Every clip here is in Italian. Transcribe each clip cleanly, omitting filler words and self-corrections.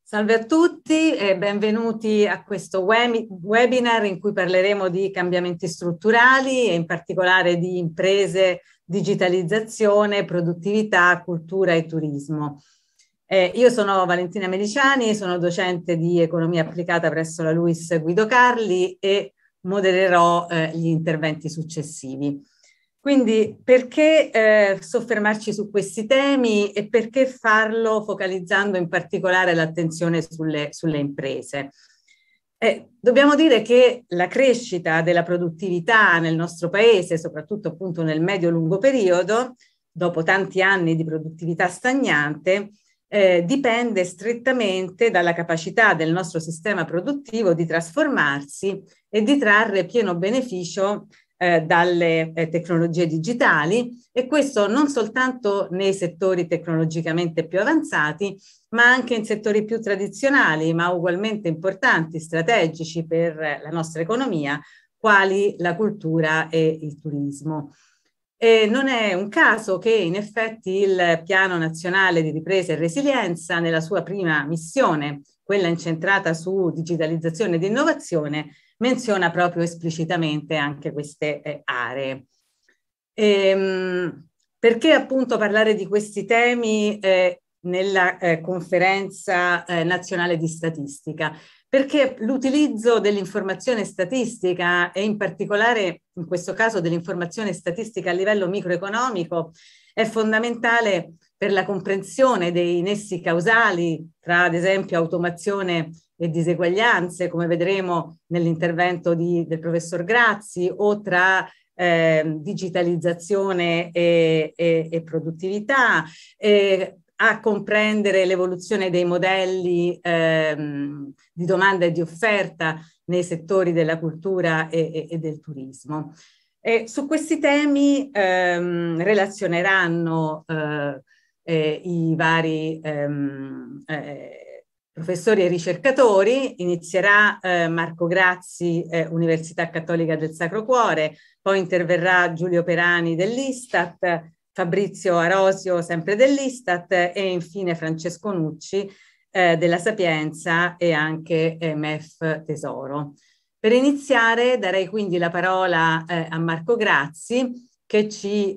Salve a tutti e benvenuti a questo webinar in cui parleremo di cambiamenti strutturali e in particolare di imprese, digitalizzazione, produttività, cultura e turismo. Io sono Valentina Meliciani, sono docente di economia applicata presso la LUISS Guido Carli e modererò gli interventi successivi. Quindi perché soffermarci su questi temi e perché farlo focalizzando in particolare l'attenzione sulle imprese? Dobbiamo dire che la crescita della produttività nel nostro paese, soprattutto appunto nel medio-lungo periodo, dopo tanti anni di produttività stagnante, dipende strettamente dalla capacità del nostro sistema produttivo di trasformarsi e di trarre pieno beneficio dalle tecnologie digitali, e questo non soltanto nei settori tecnologicamente più avanzati, ma anche in settori più tradizionali, ma ugualmente importanti, strategici per la nostra economia, quali la cultura e il turismo. E non è un caso che in effetti il Piano Nazionale di Ripresa e Resilienza, nella sua prima missione, quella incentrata su digitalizzazione ed innovazione, menziona proprio esplicitamente anche queste aree. Perché appunto parlare di questi temi nella conferenza nazionale di statistica? Perché l'utilizzo dell'informazione statistica e in particolare in questo caso dell'informazione statistica a livello microeconomico è fondamentale per la comprensione dei nessi causali tra ad esempio automazione e diseguaglianze, come vedremo nell'intervento del professor Grazzi, o tra digitalizzazione e produttività, a comprendere l'evoluzione dei modelli di domanda e di offerta nei settori della cultura e del turismo. Su questi temi relazioneranno i vari professori e ricercatori. Inizierà Marco Grazzi, Università Cattolica del Sacro Cuore, poi interverrà Giulio Perani dell'Istat, Fabrizio Arosio sempre dell'Istat e infine Francesco Nucci della Sapienza e anche MEF Tesoro. Per iniziare darei quindi la parola a Marco Grazzi, che ci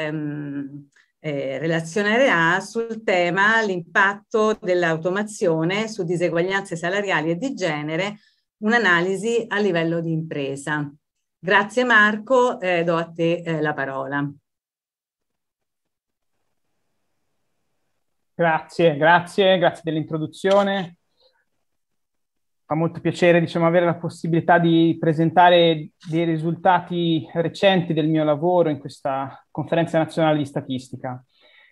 relazionerà sul tema l'impatto dell'automazione su diseguaglianze salariali e di genere, un'analisi a livello di impresa. Grazie Marco, do a te la parola. Grazie dell'introduzione. Fa molto piacere, avere la possibilità di presentare dei risultati recenti del mio lavoro in questa conferenza nazionale di statistica.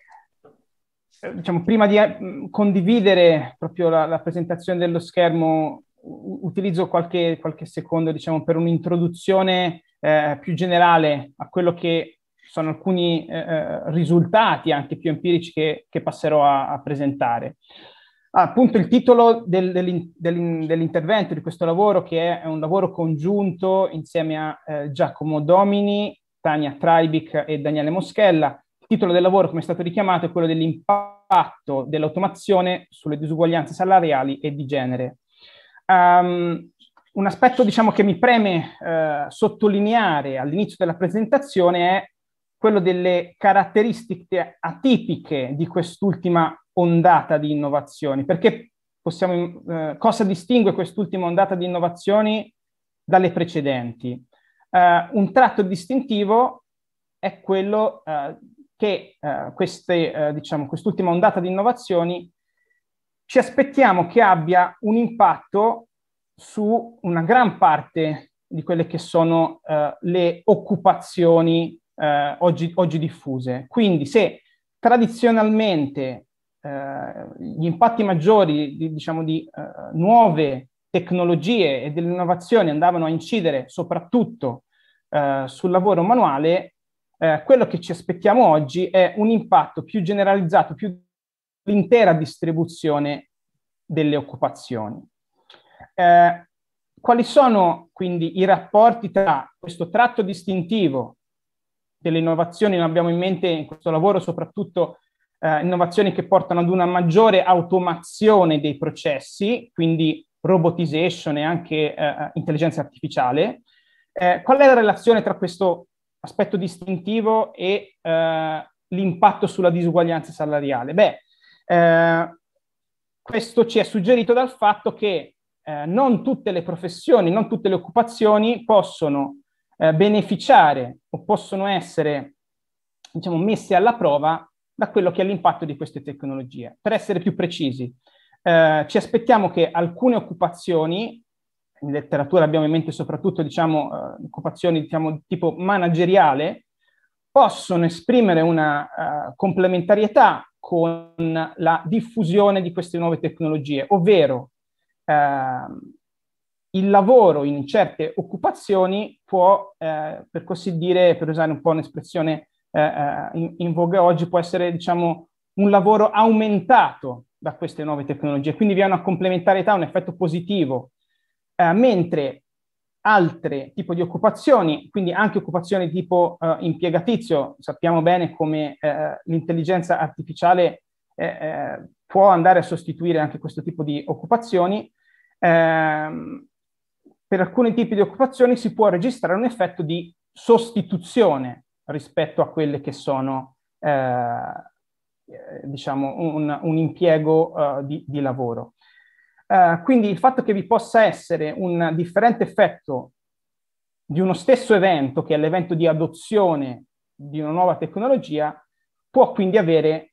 Prima di condividere proprio la presentazione dello schermo, utilizzo qualche secondo, per un'introduzione più generale a quello che sono alcuni risultati anche più empirici che passerò a presentare. Appunto il titolo dell'intervento di questo lavoro, che è un lavoro congiunto insieme a Giacomo Domini, Tania Treibig e Daniele Moschella. Il titolo del lavoro, come è stato richiamato, è quello dell'impatto dell'automazione sulle disuguaglianze salariali e di genere. Un aspetto che mi preme sottolineare all'inizio della presentazione è quello delle caratteristiche atipiche di quest'ultima ondata di innovazioni, perché cosa distingue quest'ultima ondata di innovazioni dalle precedenti? Un tratto distintivo è quello che quest'ultima ondata di innovazioni ci aspettiamo che abbia un impatto su una gran parte di quelle che sono le occupazioni oggi diffuse. Quindi se tradizionalmente gli impatti maggiori di nuove tecnologie e dell'innovazione andavano a incidere soprattutto sul lavoro manuale, quello che ci aspettiamo oggi è un impatto più generalizzato, più l'intera distribuzione delle occupazioni. Quali sono quindi i rapporti tra questo tratto distintivo delle innovazioni? Noi abbiamo in mente in questo lavoro soprattutto innovazioni che portano ad una maggiore automazione dei processi, quindi robotization e anche intelligenza artificiale. Qual è la relazione tra questo aspetto distintivo e l'impatto sulla disuguaglianza salariale? Questo ci è suggerito dal fatto che non tutte le professioni, non tutte le occupazioni possono beneficiare o possono essere, diciamo, messe alla prova da quello che è l'impatto di queste tecnologie. Per essere più precisi, ci aspettiamo che alcune occupazioni, in letteratura abbiamo in mente soprattutto, diciamo, occupazioni, diciamo, di tipo manageriale, possono esprimere una complementarietà con la diffusione di queste nuove tecnologie, ovvero il lavoro in certe occupazioni può, per così dire, per usare un po' un'espressione in voga oggi, può essere, diciamo, un lavoro aumentato da queste nuove tecnologie, quindi vi è una complementarietà, un effetto positivo, mentre altre tipi di occupazioni, quindi anche occupazioni tipo impiegatizio, sappiamo bene come l'intelligenza artificiale può andare a sostituire anche questo tipo di occupazioni. Per alcuni tipi di occupazioni si può registrare un effetto di sostituzione rispetto a quelle che sono, diciamo, un impiego di lavoro. Quindi il fatto che vi possa essere un differente effetto di uno stesso evento, che è l'evento di adozione di una nuova tecnologia, può quindi avere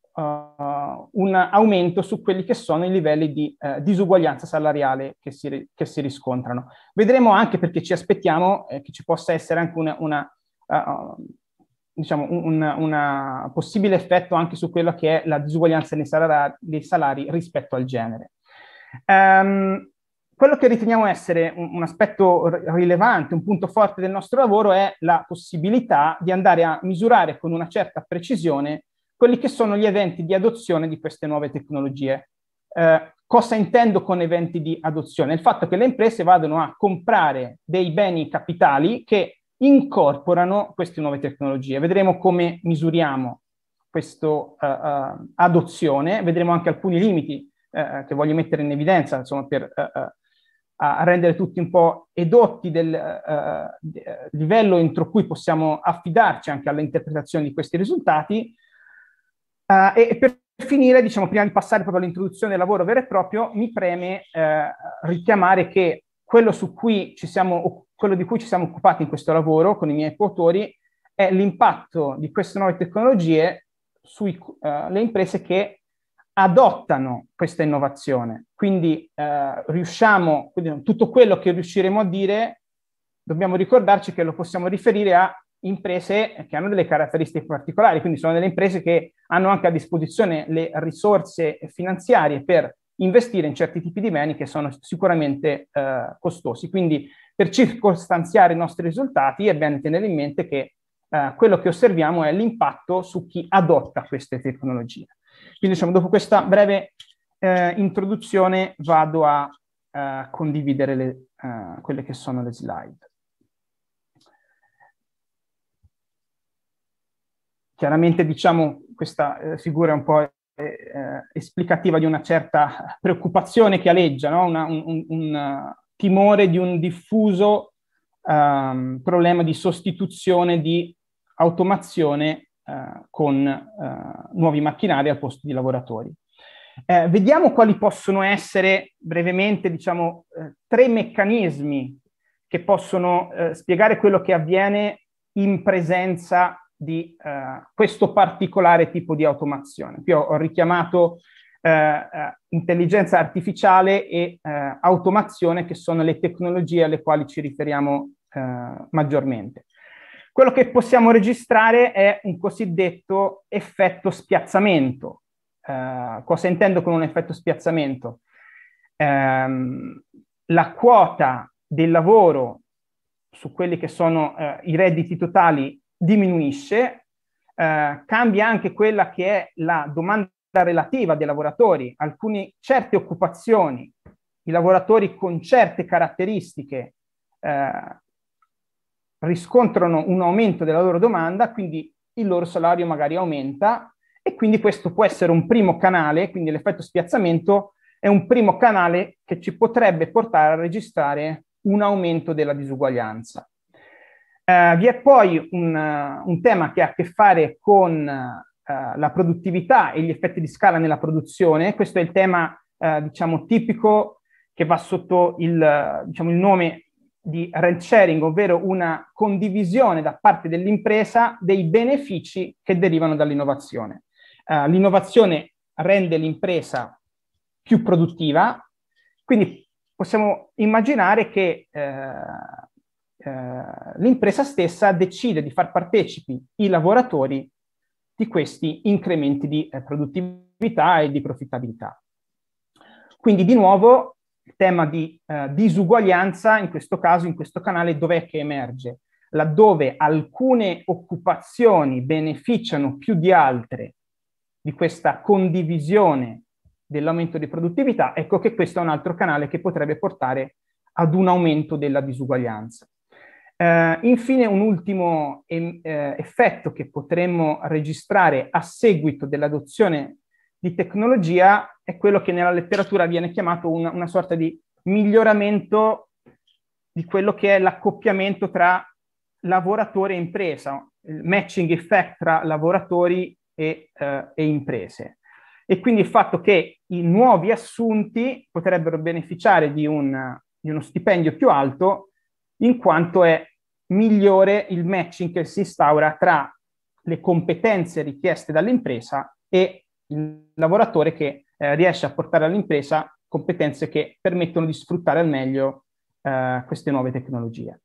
un aumento su quelli che sono i livelli di disuguaglianza salariale che si riscontrano. Vedremo anche, perché ci aspettiamo che ci possa essere anche diciamo, un possibile effetto anche su quello che è la disuguaglianza dei salari rispetto al genere. Quello che riteniamo essere un aspetto rilevante, un punto forte del nostro lavoro, è la possibilità di andare a misurare con una certa precisione quelli che sono gli eventi di adozione di queste nuove tecnologie. Cosa intendo con eventi di adozione? Il fatto che le imprese vadano a comprare dei beni capitali che incorporano queste nuove tecnologie. Vedremo come misuriamo questa adozione, vedremo anche alcuni limiti che voglio mettere in evidenza, insomma, per a rendere tutti un po' edotti del livello entro cui possiamo affidarci anche all'interpretazione di questi risultati. E per finire, diciamo, prima di passare proprio all'introduzione del lavoro vero e proprio, mi preme richiamare che quello di cui ci siamo occupati in questo lavoro con i miei coautori è l'impatto di queste nuove tecnologie sulle imprese che adottano questa innovazione. Quindi quindi tutto quello che riusciremo a dire, dobbiamo ricordarci che lo possiamo riferire a imprese che hanno delle caratteristiche particolari, quindi sono delle imprese che hanno anche a disposizione le risorse finanziarie per investire in certi tipi di beni che sono sicuramente costosi. Quindi per circostanziare i nostri risultati è bene tenere in mente che quello che osserviamo è l'impatto su chi adotta queste tecnologie. Quindi, diciamo, dopo questa breve introduzione vado a condividere quelle che sono le slide. Chiaramente, diciamo, questa figura è un po' esplicativa di una certa preoccupazione che aleggia, no? un timore di un diffuso problema di sostituzione di automazione con nuovi macchinari al posto di lavoratori. Vediamo quali possono essere brevemente, diciamo, tre meccanismi che possono spiegare quello che avviene in presenza di questo particolare tipo di automazione. Qui ho richiamato intelligenza artificiale e automazione, che sono le tecnologie alle quali ci riferiamo maggiormente. Quello che possiamo registrare è un cosiddetto effetto spiazzamento. Cosa intendo con un effetto spiazzamento? La quota del lavoro su quelli che sono i redditi totali diminuisce, cambia anche quella che è la domanda relativa dei lavoratori. Certe occupazioni, i lavoratori con certe caratteristiche riscontrano un aumento della loro domanda, quindi il loro salario magari aumenta, E quindi questo può essere un primo canale, quindi l'effetto spiazzamento è un primo canale che ci potrebbe portare a registrare un aumento della disuguaglianza. Vi è poi un tema che ha a che fare con la produttività e gli effetti di scala nella produzione. Questo è il tema, diciamo, tipico che va sotto diciamo, il nome di rent sharing, ovvero una condivisione da parte dell'impresa dei benefici che derivano dall'innovazione. L'innovazione rende l'impresa più produttiva, quindi possiamo immaginare che l'impresa stessa decide di far partecipi i lavoratori di questi incrementi di produttività e di profittabilità. Quindi di nuovo il tema di disuguaglianza, in questo caso, in questo canale, dov'è che emerge? Laddove alcune occupazioni beneficiano più di altre di questa condivisione dell'aumento di produttività, ecco che questo è un altro canale che potrebbe portare ad un aumento della disuguaglianza. Infine, un ultimo effetto che potremmo registrare a seguito dell'adozione di tecnologia è quello che nella letteratura viene chiamato una sorta di miglioramento di quello che è l'accoppiamento tra lavoratore e impresa, il matching effect tra lavoratori e imprese. E quindi il fatto che i nuovi assunti potrebbero beneficiare di uno stipendio più alto, in quanto è migliore il matching che si instaura tra le competenze richieste dall'impresa e il lavoratore che riesce a portare all'impresa competenze che permettono di sfruttare al meglio queste nuove tecnologie.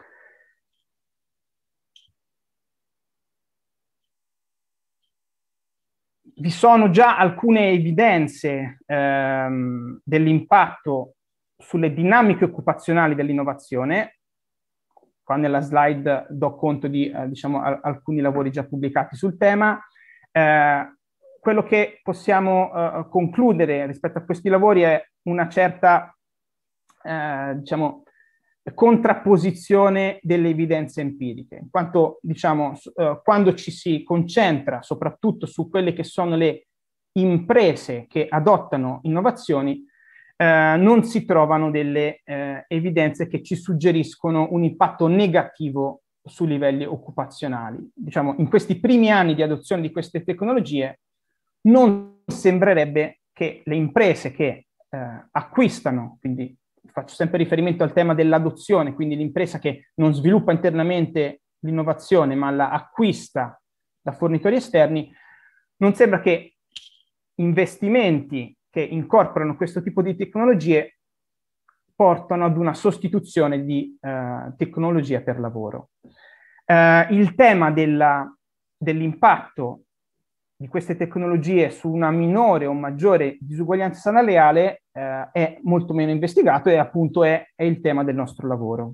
Vi sono già alcune evidenze dell'impatto sulle dinamiche occupazionali dell'innovazione. Qua nella slide do conto di diciamo, alcuni lavori già pubblicati sul tema. Quello che possiamo concludere rispetto a questi lavori è una certa diciamo, contrapposizione delle evidenze empiriche, in quanto diciamo, quando ci si concentra soprattutto su quelle che sono le imprese che adottano innovazioni, non si trovano delle evidenze che ci suggeriscono un impatto negativo sui livelli occupazionali. Diciamo, in questi primi anni di adozione di queste tecnologie non sembrerebbe che le imprese che acquistano, quindi faccio sempre riferimento al tema dell'adozione, quindi l'impresa che non sviluppa internamente l'innovazione ma la acquista da fornitori esterni, non sembra che investimenti che incorporano questo tipo di tecnologie portano ad una sostituzione di tecnologia per lavoro. Il tema dell'impatto di queste tecnologie su una minore o maggiore disuguaglianza salariale è molto meno investigato e appunto è il tema del nostro lavoro.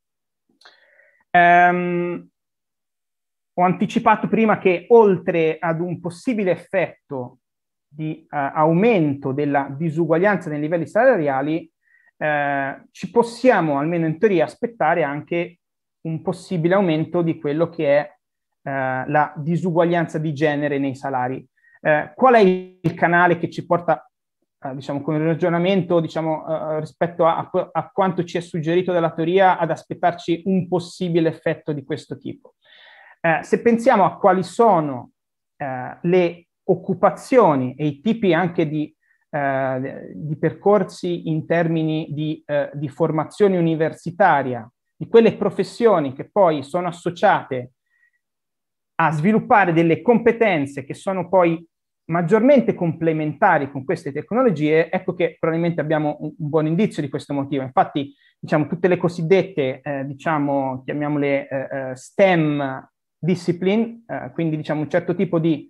Ho anticipato prima che oltre ad un possibile effetto di aumento della disuguaglianza nei livelli salariali, ci possiamo, almeno in teoria, aspettare anche un possibile aumento di quello che è la disuguaglianza di genere nei salari. Qual è il canale che ci porta, diciamo, con il ragionamento, diciamo, rispetto a quanto ci è suggerito dalla teoria, ad aspettarci un possibile effetto di questo tipo? Se pensiamo a quali sono le occupazioni e i tipi anche di percorsi in termini di formazione universitaria, di quelle professioni che poi sono associate a sviluppare delle competenze che sono poi maggiormente complementari con queste tecnologie, ecco che probabilmente abbiamo un buon indizio di questo motivo. Infatti, diciamo, tutte le cosiddette, diciamo, chiamiamole STEM discipline, quindi diciamo un certo tipo di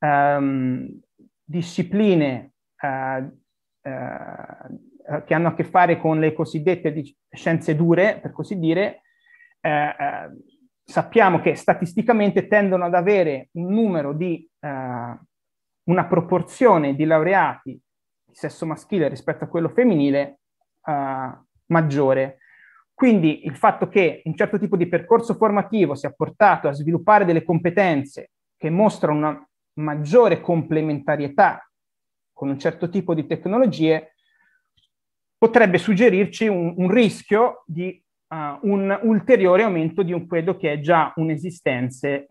discipline che hanno a che fare con le cosiddette scienze dure, per così dire, sappiamo che statisticamente tendono ad avere un numero di una proporzione di laureati di sesso maschile rispetto a quello femminile maggiore. Quindi il fatto che un certo tipo di percorso formativo sia portato a sviluppare delle competenze che mostrano maggiore complementarietà con un certo tipo di tecnologie potrebbe suggerirci un rischio di un ulteriore aumento di quello che è già un'esistente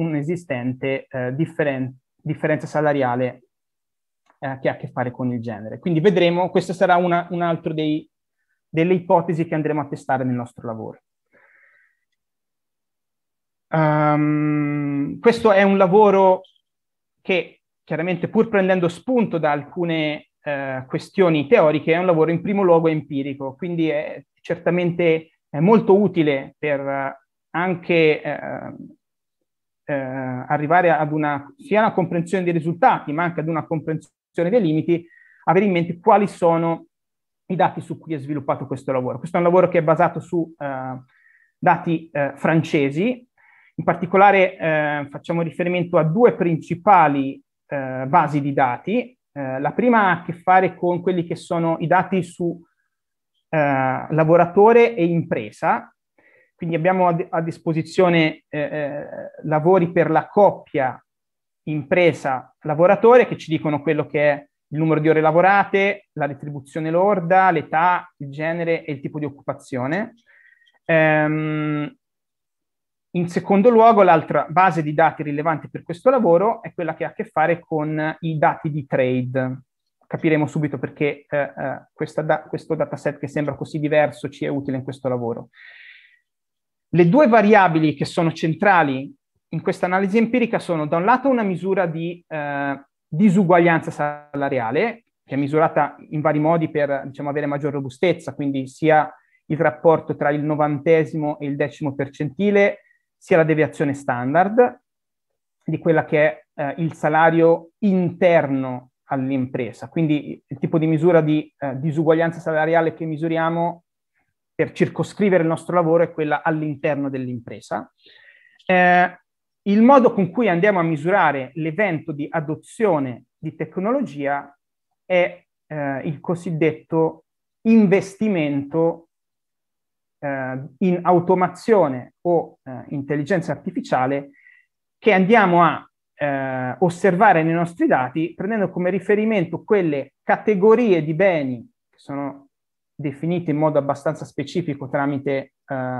differenza salariale che ha a che fare con il genere. Quindi vedremo, questa sarà un altro delle ipotesi che andremo a testare nel nostro lavoro. Questo è un lavoro che chiaramente, pur prendendo spunto da alcune questioni teoriche, è un lavoro in primo luogo empirico, quindi è certamente molto utile per anche arrivare ad sia una comprensione dei risultati, ma anche ad una comprensione dei limiti, avere in mente quali sono i dati su cui è sviluppato questo lavoro. Questo è un lavoro che è basato su dati francesi. In particolare facciamo riferimento a due principali basi di dati. La prima ha a che fare con quelli che sono i dati su lavoratore e impresa. Quindi abbiamo a disposizione lavori per la coppia impresa-lavoratore che ci dicono quello che è il numero di ore lavorate, la retribuzione lorda, l'età, il genere e il tipo di occupazione. In secondo luogo, l'altra base di dati rilevante per questo lavoro è quella che ha a che fare con i dati di trade. Capiremo subito perché questo dataset che sembra così diverso ci è utile in questo lavoro. Le due variabili che sono centrali in questa analisi empirica sono da un lato una misura di disuguaglianza salariale, che è misurata in vari modi per, diciamo, avere maggior robustezza, quindi sia il rapporto tra il 90° e il 10° percentile, sia la deviazione standard di quella che è il salario interno all'impresa. Quindi il tipo di misura di disuguaglianza salariale che misuriamo per circoscrivere il nostro lavoro è quella all'interno dell'impresa. Il modo con cui andiamo a misurare l'evento di adozione di tecnologia è il cosiddetto investimento in automazione o intelligenza artificiale che andiamo a osservare nei nostri dati prendendo come riferimento quelle categorie di beni che sono definite in modo abbastanza specifico tramite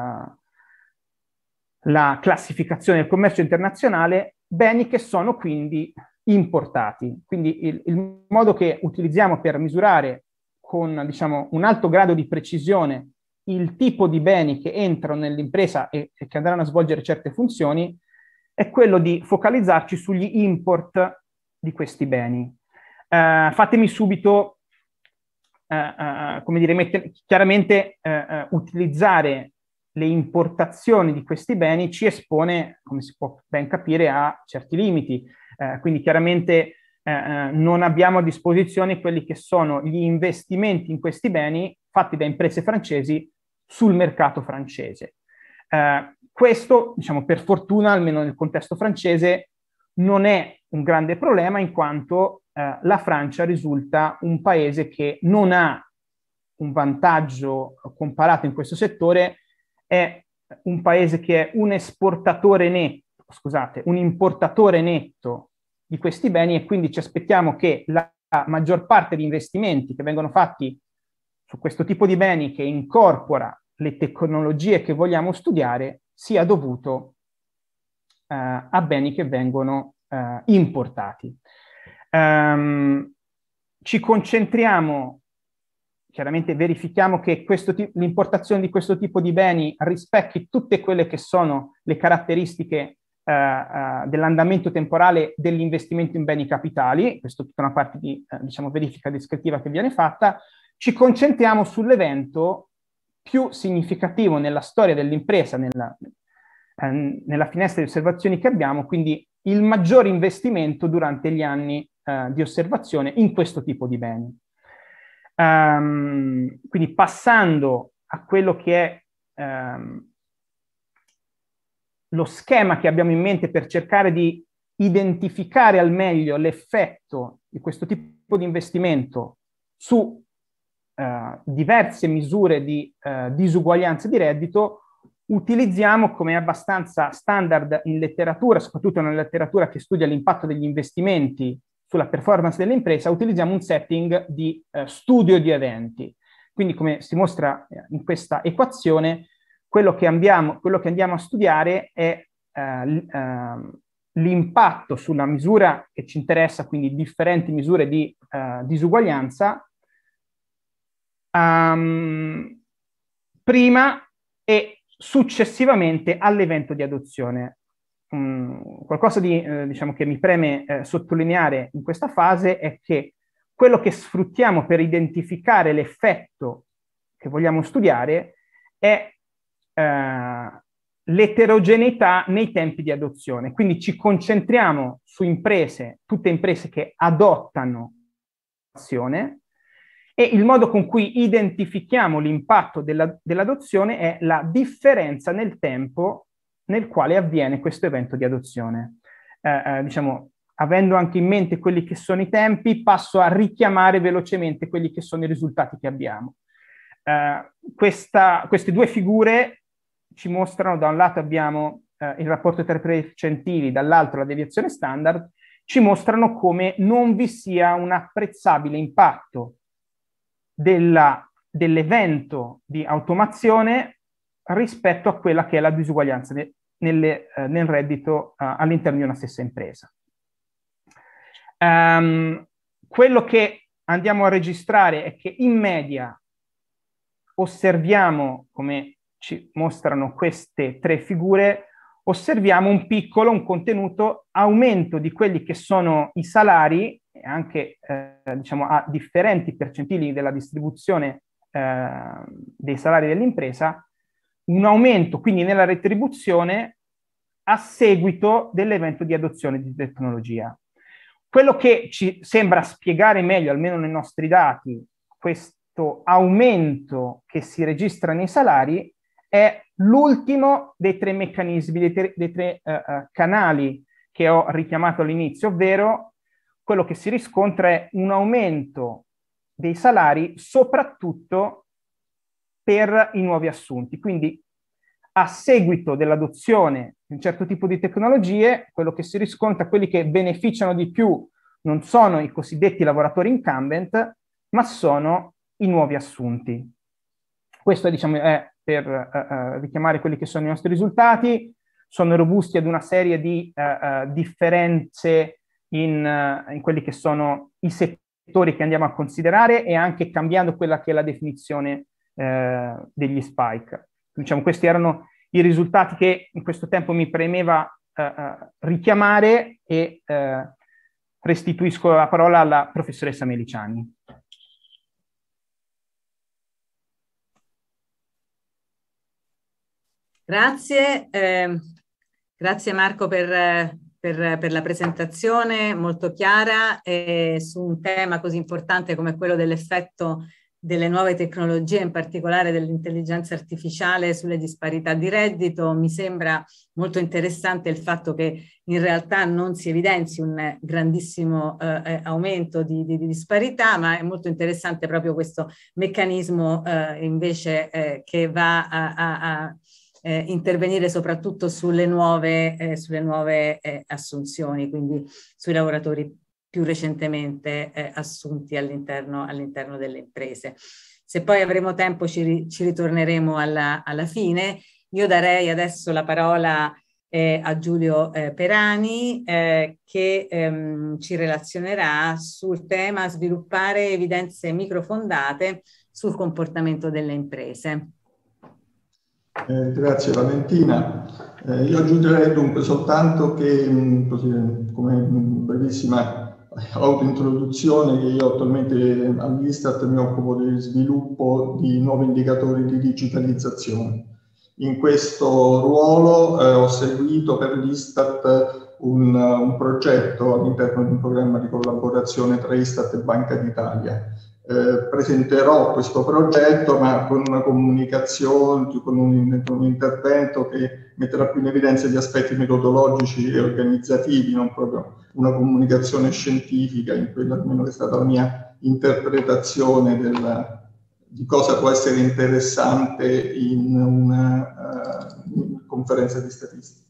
la classificazione del commercio internazionale, beni che sono quindi importati. Quindi il modo che utilizziamo per misurare con, diciamo, un alto grado di precisione il tipo di beni che entrano nell'impresa e che andranno a svolgere certe funzioni è quello di focalizzarci sugli import di questi beni. Fatemi subito, come dire, chiaramente utilizzare le importazioni di questi beni ci espone, come si può ben capire, a certi limiti. Quindi chiaramente non abbiamo a disposizione quelli che sono gli investimenti in questi beni fatti da imprese francesi sul mercato francese. Questo, diciamo, per fortuna, almeno nel contesto francese, non è un grande problema in quanto la Francia risulta un paese che non ha un vantaggio comparato in questo settore, è un paese che è un esportatore netto, scusate, un importatore netto di questi beni e quindi ci aspettiamo che la maggior parte di investimenti che vengono fatti su questo tipo di beni che incorpora le tecnologie che vogliamo studiare sia dovuto a beni che vengono importati. Ci concentriamo, chiaramente verifichiamo che l'importazione di questo tipo di beni rispecchi tutte quelle che sono le caratteristiche dell'andamento temporale dell'investimento in beni capitali. Questa è tutta una parte di diciamo, verifica descrittiva che viene fatta. Ci concentriamo sull'evento più significativo nella storia dell'impresa, nella finestra di osservazioni che abbiamo, quindi il maggior investimento durante gli anni di osservazione in questo tipo di beni. Quindi passando a quello che è lo schema che abbiamo in mente per cercare di identificare al meglio l'effetto di questo tipo di investimento su diverse misure di disuguaglianza di reddito, utilizziamo, come è abbastanza standard in letteratura, soprattutto nella letteratura che studia l'impatto degli investimenti sulla performance dell'impresa, utilizziamo un setting di studio di eventi. Quindi, come si mostra in questa equazione, quello che andiamo a studiare è l'impatto sulla misura che ci interessa, quindi differenti misure di disuguaglianza, prima e successivamente all'evento di adozione. Qualcosa di diciamo che mi preme sottolineare in questa fase è che quello che sfruttiamo per identificare l'effetto che vogliamo studiare è l'eterogeneità nei tempi di adozione. Quindi ci concentriamo su imprese, tutte imprese che adottano l'azione, e il modo con cui identifichiamo l'impatto dell'adozione è la differenza nel tempo nel quale avviene questo evento di adozione. Diciamo, avendo anche in mente quelli che sono i tempi, passo a richiamare velocemente quelli che sono i risultati che abbiamo. Queste due figure ci mostrano, da un lato abbiamo il rapporto tra i percentili, dall'altro la deviazione standard, ci mostrano come non vi sia un apprezzabile impatto dell'evento di automazione rispetto a quella che è la disuguaglianza nel reddito all'interno di una stessa impresa. Quello che andiamo a registrare è che in media osserviamo, come ci mostrano queste tre figure, osserviamo un contenuto aumento di quelli che sono i salari, anche diciamo a differenti percentili della distribuzione dei salari dell'impresa, un aumento quindi nella retribuzione a seguito dell'evento di adozione di tecnologia. Quello che ci sembra spiegare meglio, almeno nei nostri dati, questo aumento che si registra nei salari è l'ultimo dei tre meccanismi, dei tre canali che ho richiamato all'inizio, ovvero quello che si riscontra è un aumento dei salari soprattutto per i nuovi assunti. Quindi a seguito dell'adozione di un certo tipo di tecnologie, quello che si riscontra, quelli che beneficiano di più non sono i cosiddetti lavoratori incumbent, ma sono i nuovi assunti. Questo diciamo, è per richiamare quelli che sono i nostri risultati. Sono robusti ad una serie di differenze in quelli che sono i settori che andiamo a considerare, e anche cambiando quella che è la definizione degli spike. Diciamo, questi erano i risultati che in questo tempo mi premeva richiamare, e restituisco la parola alla professoressa Meliciani. Grazie, grazie Marco per la presentazione molto chiara su un tema così importante come quello dell'effetto delle nuove tecnologie, in particolare dell'intelligenza artificiale sulle disparità di reddito. Mi sembra molto interessante il fatto che in realtà non si evidenzi un grandissimo aumento di disparità, ma è molto interessante proprio questo meccanismo invece che va a intervenire soprattutto sulle nuove assunzioni, quindi sui lavoratori più recentemente assunti all'interno delle imprese. Se poi avremo tempo ci ritorneremo alla fine. Io darei adesso la parola a Giulio Perani che ci relazionerà sul tema sviluppare evidenze microfondate sul comportamento delle imprese. Grazie Valentina. Io aggiungerei dunque soltanto che, così, come brevissima autointroduzione, che io attualmente all'Istat mi occupo di sviluppo di nuovi indicatori di digitalizzazione. In questo ruolo ho seguito per l'Istat un progetto all'interno di un programma di collaborazione tra Istat e Banca d'Italia. Presenterò questo progetto, ma con una comunicazione, con un intervento che metterà più in evidenza gli aspetti metodologici e organizzativi, non proprio una comunicazione scientifica, in quella almeno che è stata la mia interpretazione di cosa può essere interessante in conferenza di statistica.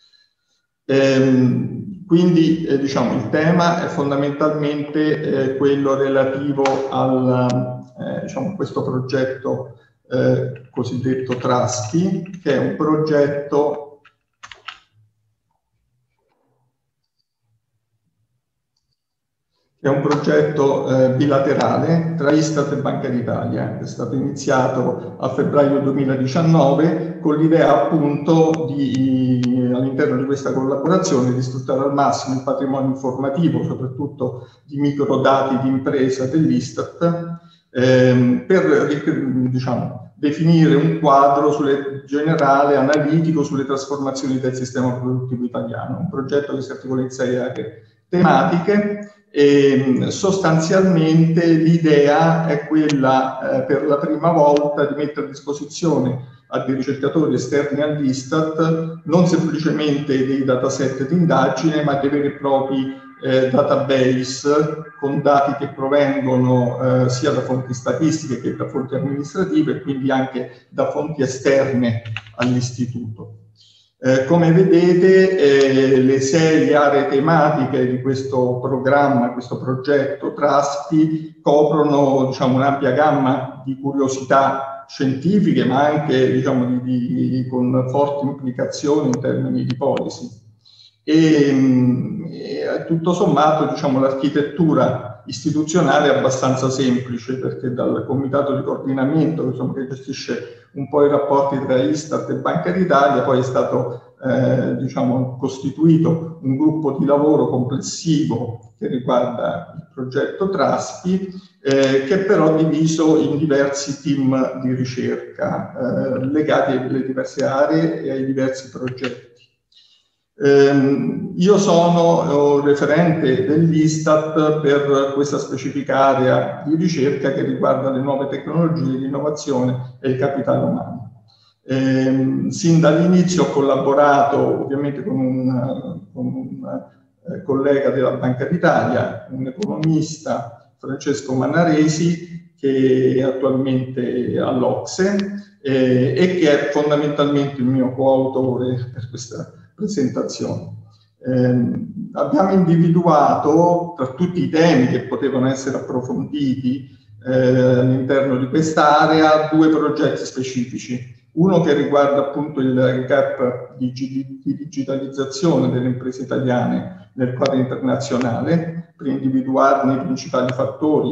Quindi diciamo, il tema è fondamentalmente quello relativo al diciamo, questo progetto cosiddetto TRASPI, che è un progetto bilaterale tra Istat e Banca d'Italia. È stato iniziato a febbraio 2019 con l'idea appunto all'interno di questa collaborazione di sfruttare al massimo il patrimonio informativo, soprattutto di microdati di impresa dell'Istat, per diciamo, definire un quadro generale, analitico, sulle trasformazioni del sistema produttivo italiano. Un progetto che si articola in 6 aree tematiche. E sostanzialmente l'idea è quella per la prima volta di mettere a disposizione a dei ricercatori esterni all'Istat non semplicemente dei dataset di indagine, ma dei veri e propri database con dati che provengono sia da fonti statistiche che da fonti amministrative e quindi anche da fonti esterne all'istituto. Come vedete, le 6 aree tematiche di questo programma, questo progetto TRASPI, coprono diciamo, un'ampia gamma di curiosità scientifiche, ma anche diciamo, con forti implicazioni in termini di policy. E tutto sommato diciamo, l'architettura istituzionale è abbastanza semplice, perché dal comitato di coordinamento insomma, che gestisce un po' i rapporti tra Istat e Banca d'Italia, poi è stato diciamo, costituito un gruppo di lavoro complessivo che riguarda il progetto TRASPI, che però è diviso in diversi team di ricerca legati alle diverse aree e ai diversi progetti. Io sono referente dell'Istat per questa specifica area di ricerca che riguarda le nuove tecnologie, l'innovazione e il capitale umano. Sin dall'inizio ho collaborato ovviamente con un collega della Banca d'Italia, un economista, Francesco Mannaresi, che è attualmente all'Ocse e che è fondamentalmente il mio coautore per questa presentazione. Abbiamo individuato tra tutti i temi che potevano essere approfonditi all'interno di quest'area 2 progetti specifici. Uno che riguarda appunto il gap di digitalizzazione delle imprese italiane nel quadro internazionale, per individuarne i principali fattori,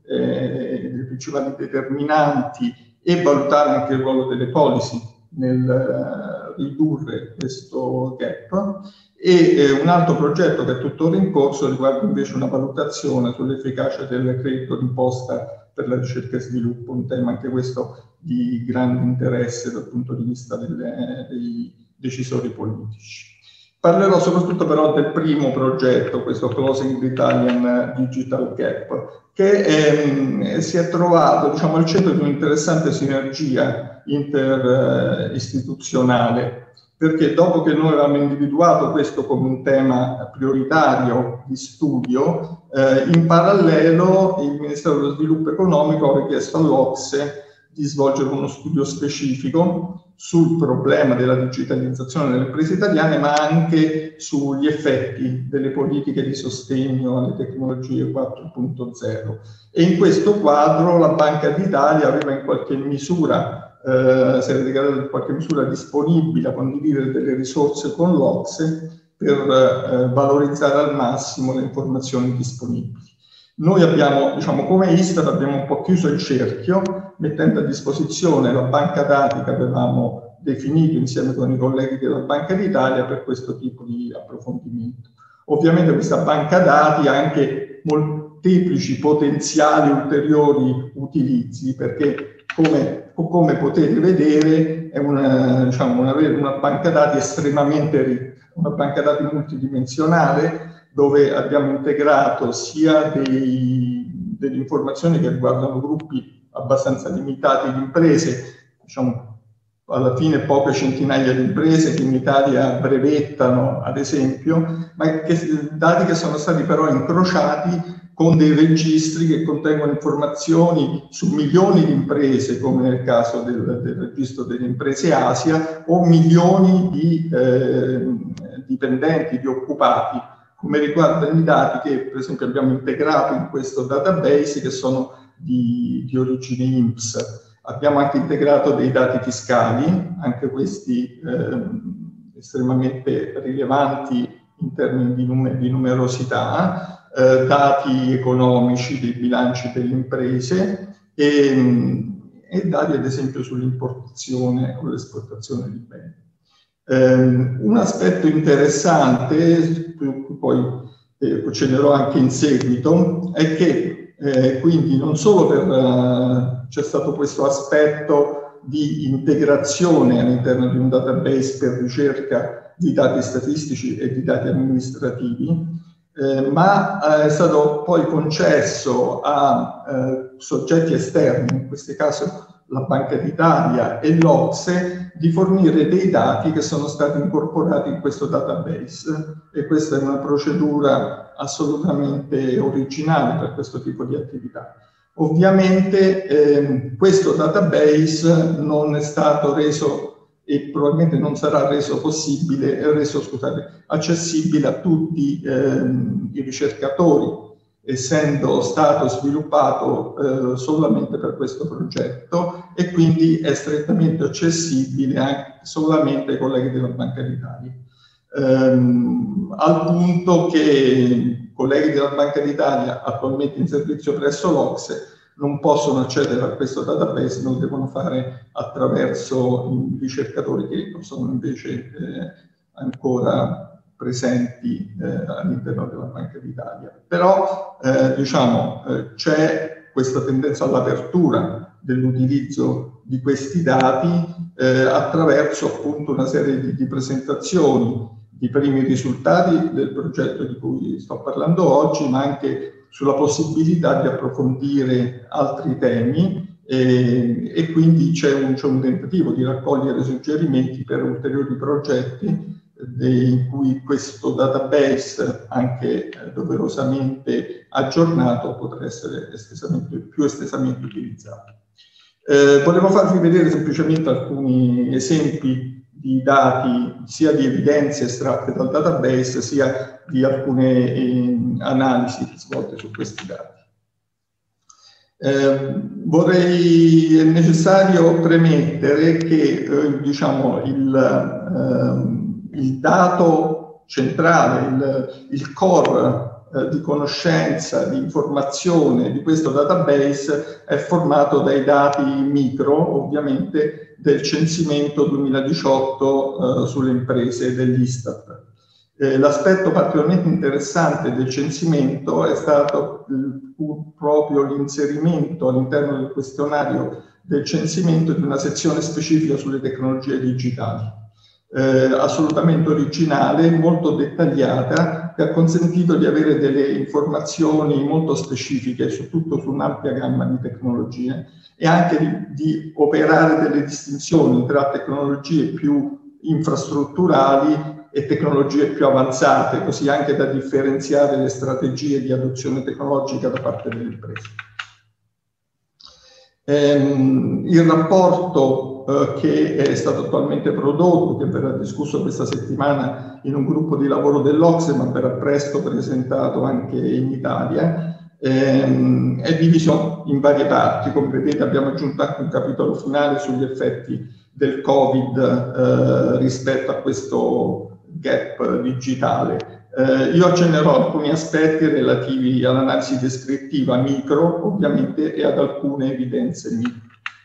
i principali determinanti e valutare anche il ruolo delle policy nel ridurre questo gap. E un altro progetto che è tuttora in corso riguarda invece una valutazione sull'efficacia del credito d'imposta per la ricerca e sviluppo, un tema anche questo di grande interesse dal punto di vista dei decisori politici. Parlerò soprattutto però del primo progetto, questo Closing the Italian Digital Gap, che si è trovato diciamo, al centro di un'interessante sinergia interistituzionale, perché dopo che noi avevamo individuato questo come un tema prioritario di studio, in parallelo il Ministero dello Sviluppo Economico aveva chiesto all'Ocse di svolgere uno studio specifico sul problema della digitalizzazione delle imprese italiane, ma anche sugli effetti delle politiche di sostegno alle tecnologie 4.0. E in questo quadro la Banca d'Italia aveva in qualche misura, si era dichiarata in qualche misura disponibile a condividere delle risorse con l'Ocse per valorizzare al massimo le informazioni disponibili. Noi abbiamo, diciamo, come Istat, abbiamo un po' chiuso il cerchio, mettendo a disposizione la banca dati che avevamo definito insieme con i colleghi della Banca d'Italia per questo tipo di approfondimento. Ovviamente questa banca dati ha anche molteplici potenziali ulteriori utilizzi, perché come potete vedere è una banca dati estremamente ricca, una banca dati multidimensionale, dove abbiamo integrato sia delle informazioni che riguardano gruppi abbastanza limitati di imprese, diciamo alla fine poche centinaia di imprese che in Italia brevettano, ad esempio, ma dati che sono stati però incrociati con dei registri che contengono informazioni su milioni di imprese, come nel caso del registro delle imprese Asia, o milioni di dipendenti, di occupati, come riguardano i dati che per esempio abbiamo integrato in questo database, che sono di origine INPS. Abbiamo anche integrato dei dati fiscali, anche questi estremamente rilevanti in termini di numerosità, dati economici dei bilanci delle imprese e dati ad esempio sull'importazione o l'esportazione di beni. Un aspetto interessante, poi accennerò anche in seguito, è che quindi non solo c'è stato questo aspetto di integrazione all'interno di un database per ricerca di dati statistici e di dati amministrativi, ma è stato poi concesso a soggetti esterni, in questo caso la Banca d'Italia e l'OCSE, di fornire dei dati che sono stati incorporati in questo database, e questa è una procedura assolutamente originale per questo tipo di attività. Ovviamente questo database non è stato reso e probabilmente non sarà reso accessibile a tutti i ricercatori, essendo stato sviluppato solamente per questo progetto, e quindi è strettamente accessibile anche solamente ai colleghi della Banca d'Italia. Al punto che i colleghi della Banca d'Italia attualmente in servizio presso l'OCSE non possono accedere a questo database, lo devono fare attraverso i ricercatori che sono invece ancora presenti all'interno della Banca d'Italia. Però c'è questa tendenza all'apertura dell'utilizzo di questi dati attraverso appunto una serie di presentazioni di primi risultati del progetto di cui sto parlando oggi, ma anche sulla possibilità di approfondire altri temi, e quindi c'è un tentativo di raccogliere suggerimenti per ulteriori progetti in cui questo database, anche doverosamente aggiornato, potrà essere più estesamente utilizzato. Volevo farvi vedere semplicemente alcuni esempi di dati, sia di evidenze estratte dal database, sia di alcune analisi svolte su questi dati. È necessario premettere che il dato centrale, il core di conoscenza, di informazione di questo database è formato dai dati micro, ovviamente, del censimento 2018 sulle imprese dell'Istat. L'aspetto particolarmente interessante del censimento è stato proprio l'inserimento all'interno del questionario del censimento di una sezione specifica sulle tecnologie digitali. Assolutamente originale, molto dettagliata, che ha consentito di avere delle informazioni molto specifiche, soprattutto su un'ampia gamma di tecnologie, e anche di operare delle distinzioni tra tecnologie più infrastrutturali e tecnologie più avanzate, così anche da differenziare le strategie di adozione tecnologica da parte delle imprese. Il rapporto che è stato attualmente prodotto, che verrà discusso questa settimana in un gruppo di lavoro dell'OCSE, ma verrà presto presentato anche in Italia, è diviso in varie parti. Come vedete abbiamo aggiunto anche un capitolo finale sugli effetti del Covid rispetto a questo gap digitale. Io accennerò alcuni aspetti relativi all'analisi descrittiva micro, ovviamente, e ad alcune evidenze micro.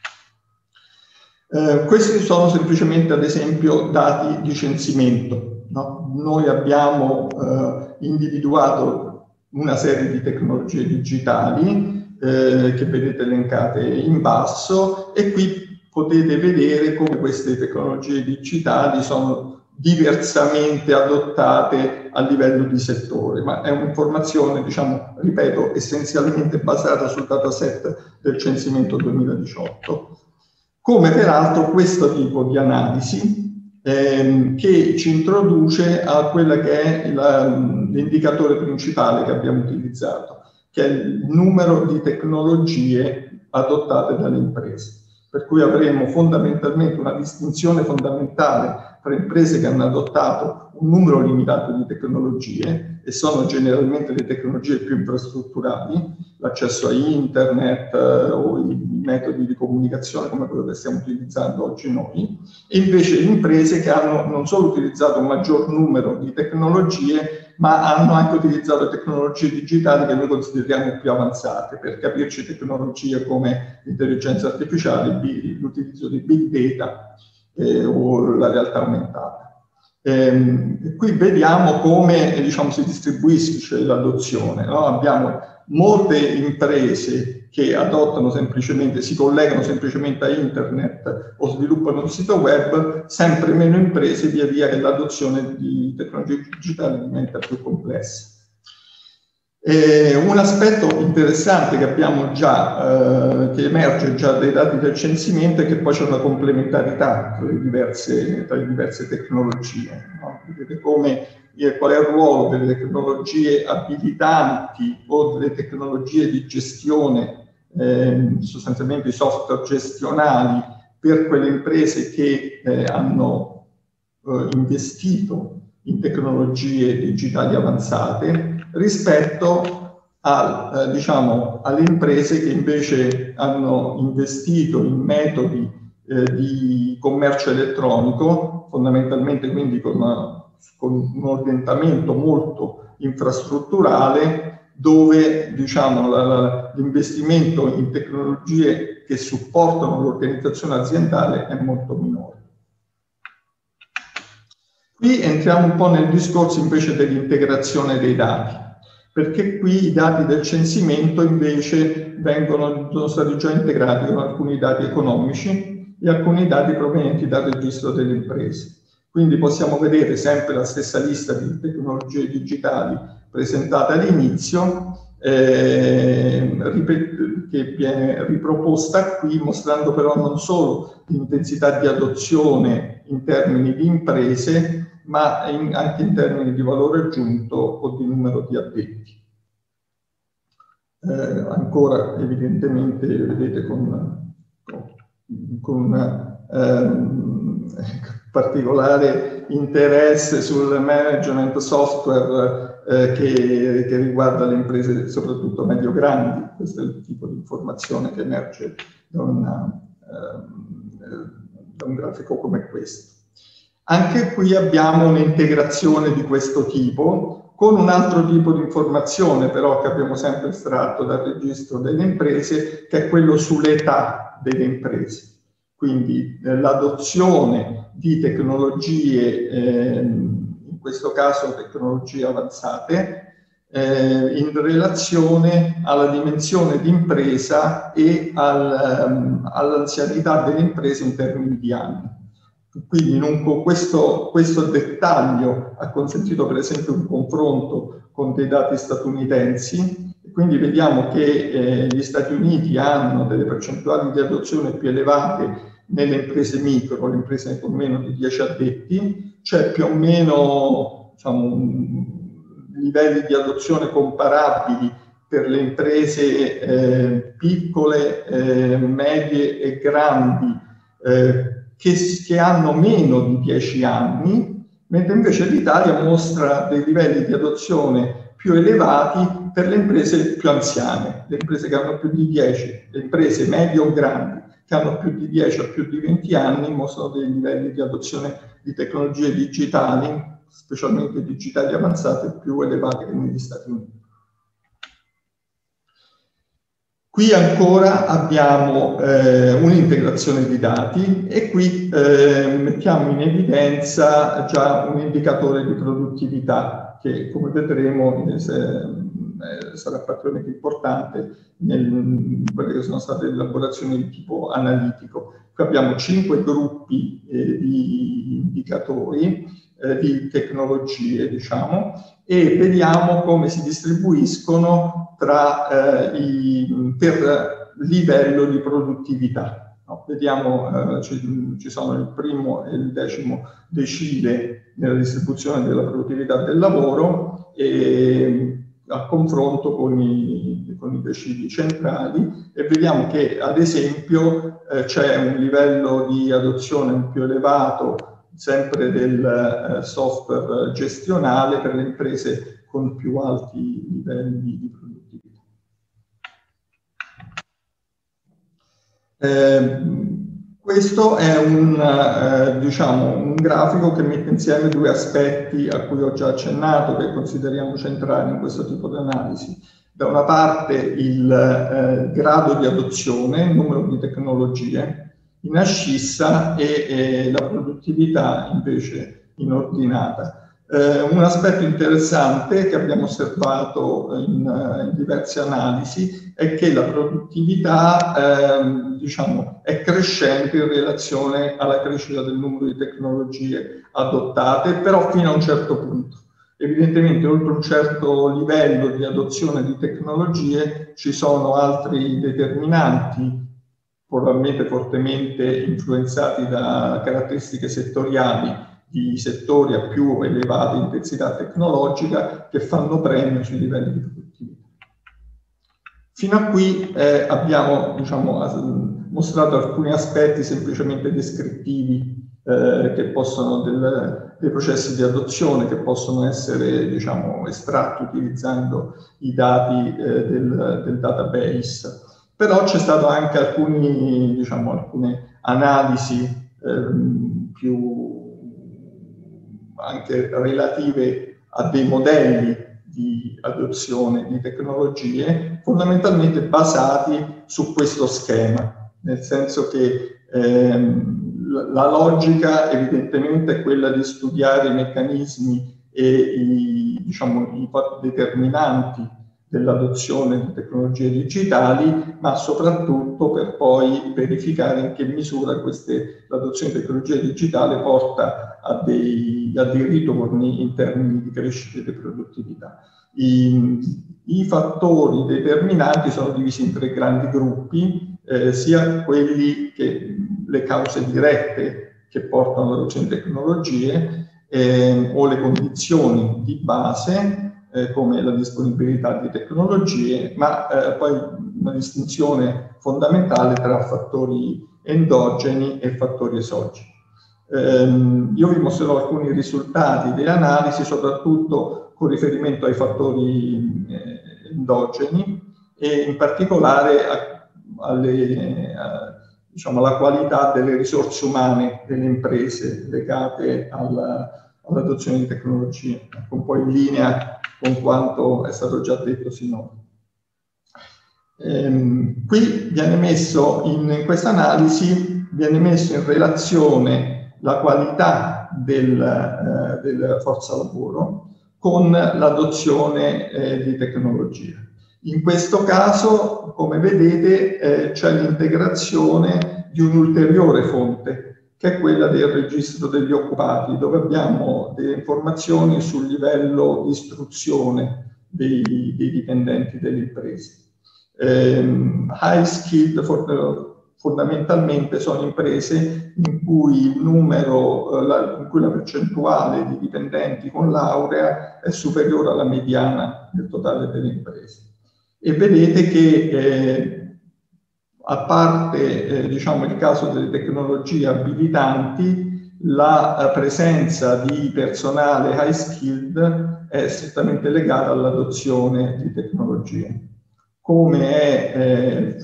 Questi sono semplicemente, ad esempio, dati di censimento, no? Noi abbiamo individuato una serie di tecnologie digitali che vedete elencate in basso, e qui potete vedere come queste tecnologie digitali sono diversamente adottate a livello di settore, ma è un'informazione, ripeto, essenzialmente basata sul dataset del censimento 2018. Come peraltro questo tipo di analisi che ci introduce a quella che è l'indicatore principale che abbiamo utilizzato. che è il numero di tecnologie adottate dalle imprese. Per cui avremo fondamentalmente una distinzione fondamentale tra imprese che hanno adottato un numero limitato di tecnologie, e sono generalmente le tecnologie più infrastrutturali, l'accesso a internet o i metodi di comunicazione come quello che stiamo utilizzando oggi noi, e invece imprese che hanno non solo utilizzato un maggior numero di tecnologie, ma hanno anche utilizzato tecnologie digitali che noi consideriamo più avanzate. Per capirci, tecnologie come l'intelligenza artificiale, l'utilizzo di big data o la realtà aumentata. Qui vediamo come, diciamo, si distribuisce l'adozione, no? Abbiamo molte imprese che adottano semplicemente, si collegano semplicemente a internet o sviluppano un sito web, sempre meno imprese via via che l'adozione di tecnologie digitali diventa più complessa. Un aspetto interessante che abbiamo già, che emerge già dai dati del censimento, è che poi c'è una complementarità tra le diverse tecnologie, no? Vedete come, qual è il ruolo delle tecnologie abilitanti o delle tecnologie di gestione, sostanzialmente i software gestionali, per quelle imprese che hanno investito in tecnologie digitali avanzate, rispetto diciamo, alle imprese che invece hanno investito in metodi di commercio elettronico, fondamentalmente quindi con un orientamento molto infrastrutturale, dove, diciamo, l'investimento in tecnologie che supportano l'organizzazione aziendale è molto minore. Qui entriamo un po' nel discorso invece dell'integrazione dei dati, perché qui i dati del censimento invece sono stati già integrati con alcuni dati economici e alcuni dati provenienti dal registro delle imprese. Quindi possiamo vedere sempre la stessa lista di tecnologie digitali presentata all'inizio, che viene riproposta qui, mostrando però non solo l'intensità di adozione in termini di imprese, ma anche in termini di valore aggiunto o di numero di addetti. Ancora evidentemente vedete con particolare interesse sul management software che riguarda le imprese soprattutto medio-grandi. Questo è il tipo di informazione che emerge da un grafico come questo. Anche qui abbiamo un'integrazione di questo tipo, con un altro tipo di informazione però che abbiamo sempre estratto dal registro delle imprese, che è quello sull'età delle imprese. Quindi l'adozione di tecnologie, in questo caso tecnologie avanzate, in relazione alla dimensione di impresa e all'anzianità delle imprese in termini di anni. Quindi questo dettaglio ha consentito per esempio un confronto con dei dati statunitensi, e quindi vediamo che gli Stati Uniti hanno delle percentuali di adozione più elevate nelle imprese micro, le imprese con meno di 10 addetti, cioè più o meno, diciamo, livelli di adozione comparabili per le imprese piccole, medie e grandi, che hanno meno di 10 anni, mentre invece l'Italia mostra dei livelli di adozione più elevati per le imprese più anziane, le imprese che hanno più di 10, le imprese medie o grandi che hanno più di 10 o più di 20 anni mostrano dei livelli di adozione di tecnologie digitali, specialmente digitali avanzate, più elevati che negli Stati Uniti. Qui ancora abbiamo un'integrazione di dati e qui mettiamo in evidenza già un indicatore di produttività che, come vedremo, sarà particolarmente importante in quelle che sono state le elaborazioni di tipo analitico. Qui abbiamo 5 gruppi di indicatori, di tecnologie, diciamo, e vediamo come si distribuiscono per livello di produttività. No? Vediamo, ci sono il primo e il 10° decile nella distribuzione della produttività del lavoro, e a confronto con i decidi centrali, e vediamo che ad esempio c'è un livello di adozione più elevato sempre del software gestionale per le imprese con più alti livelli di produttività. Questo è diciamo, un grafico che mette insieme due aspetti a cui ho già accennato, che consideriamo centrali in questo tipo di analisi. Da una parte il grado di adozione, il numero di tecnologie in ascissa, e la produttività invece in ordinata. Un aspetto interessante che abbiamo osservato in diverse analisi è che la produttività diciamo, è crescente in relazione alla crescita del numero di tecnologie adottate, però fino a un certo punto. Evidentemente, oltre un certo livello di adozione di tecnologie, ci sono altri determinanti, probabilmente fortemente influenzati da caratteristiche settoriali, di settori a più elevata intensità tecnologica, che fanno premio sui livelli di produttività. Fino a qui abbiamo, diciamo, mostrato alcuni aspetti semplicemente descrittivi che possono dei processi di adozione che possono essere, diciamo, estratti utilizzando i dati del database. Però c'è stato anche alcune analisi più anche relative a dei modelli di adozione di tecnologie, fondamentalmente basati su questo schema, nel senso che la logica evidentemente è quella di studiare i meccanismi e i determinanti dell'adozione di tecnologie digitali, ma soprattutto per poi verificare in che misura l'adozione di tecnologie digitali porta a dei ritorni in termini di crescita e di produttività. I fattori determinanti sono divisi in tre grandi gruppi, sia quelli che le cause dirette che portano all'adozione di tecnologie o le condizioni di base, come la disponibilità di tecnologie, ma poi una distinzione fondamentale tra fattori endogeni e fattori esogeni. Io vi mostrerò alcuni risultati delle analisi, soprattutto con riferimento ai fattori endogeni e in particolare alla qualità delle risorse umane delle imprese legate all'adozione di tecnologie, un po' in linea con quanto è stato già detto sinora. Qui viene messo in questa analisi in relazione la qualità della forza lavoro con l'adozione di tecnologie. In questo caso, come vedete, c'è l'integrazione di un'ulteriore fonte, che è quella del registro degli occupati, dove abbiamo delle informazioni sul livello di istruzione dei dipendenti delle imprese. High skilled fondamentalmente sono imprese in cui la percentuale di dipendenti con laurea è superiore alla mediana del totale delle imprese. E vedete che a parte il caso delle tecnologie abilitanti, la presenza di personale high skilled è strettamente legata all'adozione di tecnologie, come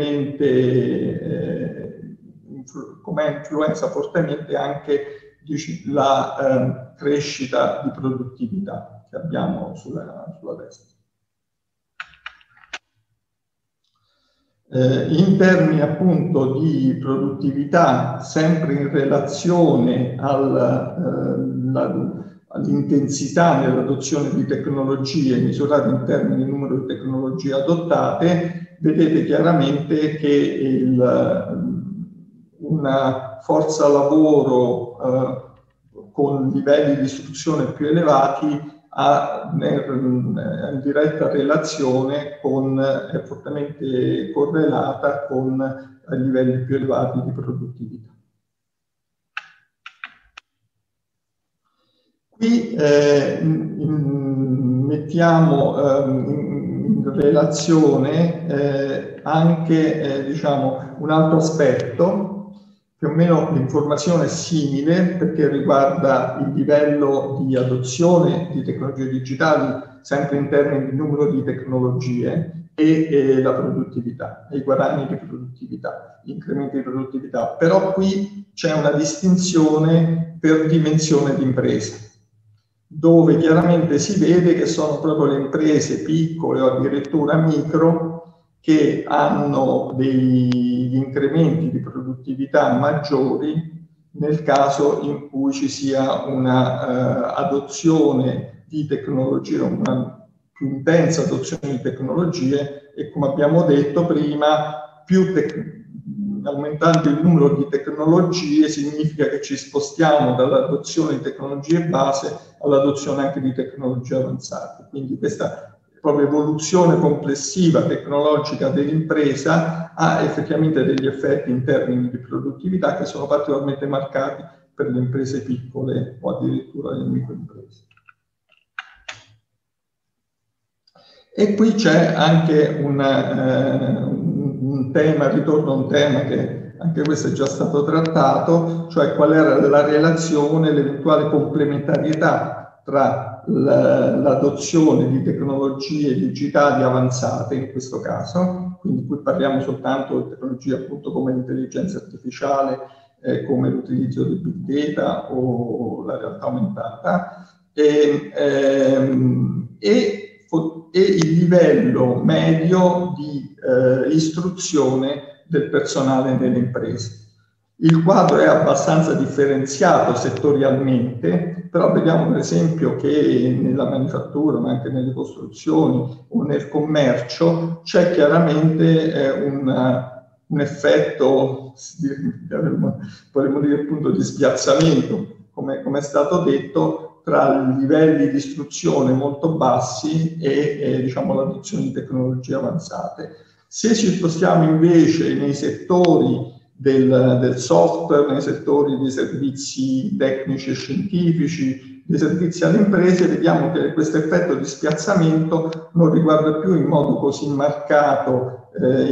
influenza fortemente anche la crescita di produttività che abbiamo sulla destra. In termini appunto di produttività, sempre in relazione all'intensità nell'adozione di tecnologie misurate in termini di numero di tecnologie adottate, vedete chiaramente che una forza lavoro con livelli di istruzione più elevati in diretta relazione è fortemente correlata con livelli più elevati di produttività. qui mettiamo in relazione anche diciamo, un altro aspetto. Più o meno l'informazione è simile perché riguarda il livello di adozione di tecnologie digitali, sempre in termini di numero di tecnologie, e la produttività, e i guadagni di produttività, gli incrementi di produttività. Però qui c'è una distinzione per dimensione di impresa, dove chiaramente si vede che sono proprio le imprese piccole o addirittura micro che hanno degli incrementi di produttività maggiori nel caso in cui ci sia una adozione di tecnologie, una più intensa adozione di tecnologie, e come abbiamo detto prima, aumentando il numero di tecnologie significa che ci spostiamo dall'adozione di tecnologie base all'adozione anche di tecnologie avanzate. Quindi questa proprio evoluzione complessiva tecnologica dell'impresa ha effettivamente degli effetti in termini di produttività che sono particolarmente marcati per le imprese piccole o addirittura le microimprese. E qui c'è anche un tema, ritorno a un tema che anche questo è già stato trattato, cioè qual era la relazione, l'eventuale complementarietà tra l'adozione di tecnologie digitali avanzate in questo caso, quindi qui parliamo soltanto di tecnologie appunto come l'intelligenza artificiale, come l'utilizzo di big data o la realtà aumentata, e il livello medio di istruzione del personale nelle imprese. Il quadro è abbastanza differenziato settorialmente, però vediamo per esempio che nella manifattura, ma anche nelle costruzioni o nel commercio c'è chiaramente un effetto, potremmo dire appunto, di spiazzamento, come è stato detto, tra livelli di istruzione molto bassi e diciamo, l'adozione di tecnologie avanzate. Se ci spostiamo invece nei settori del software, nei settori dei servizi tecnici e scientifici, dei servizi alle imprese, vediamo che questo effetto di spiazzamento non riguarda più in modo così marcato le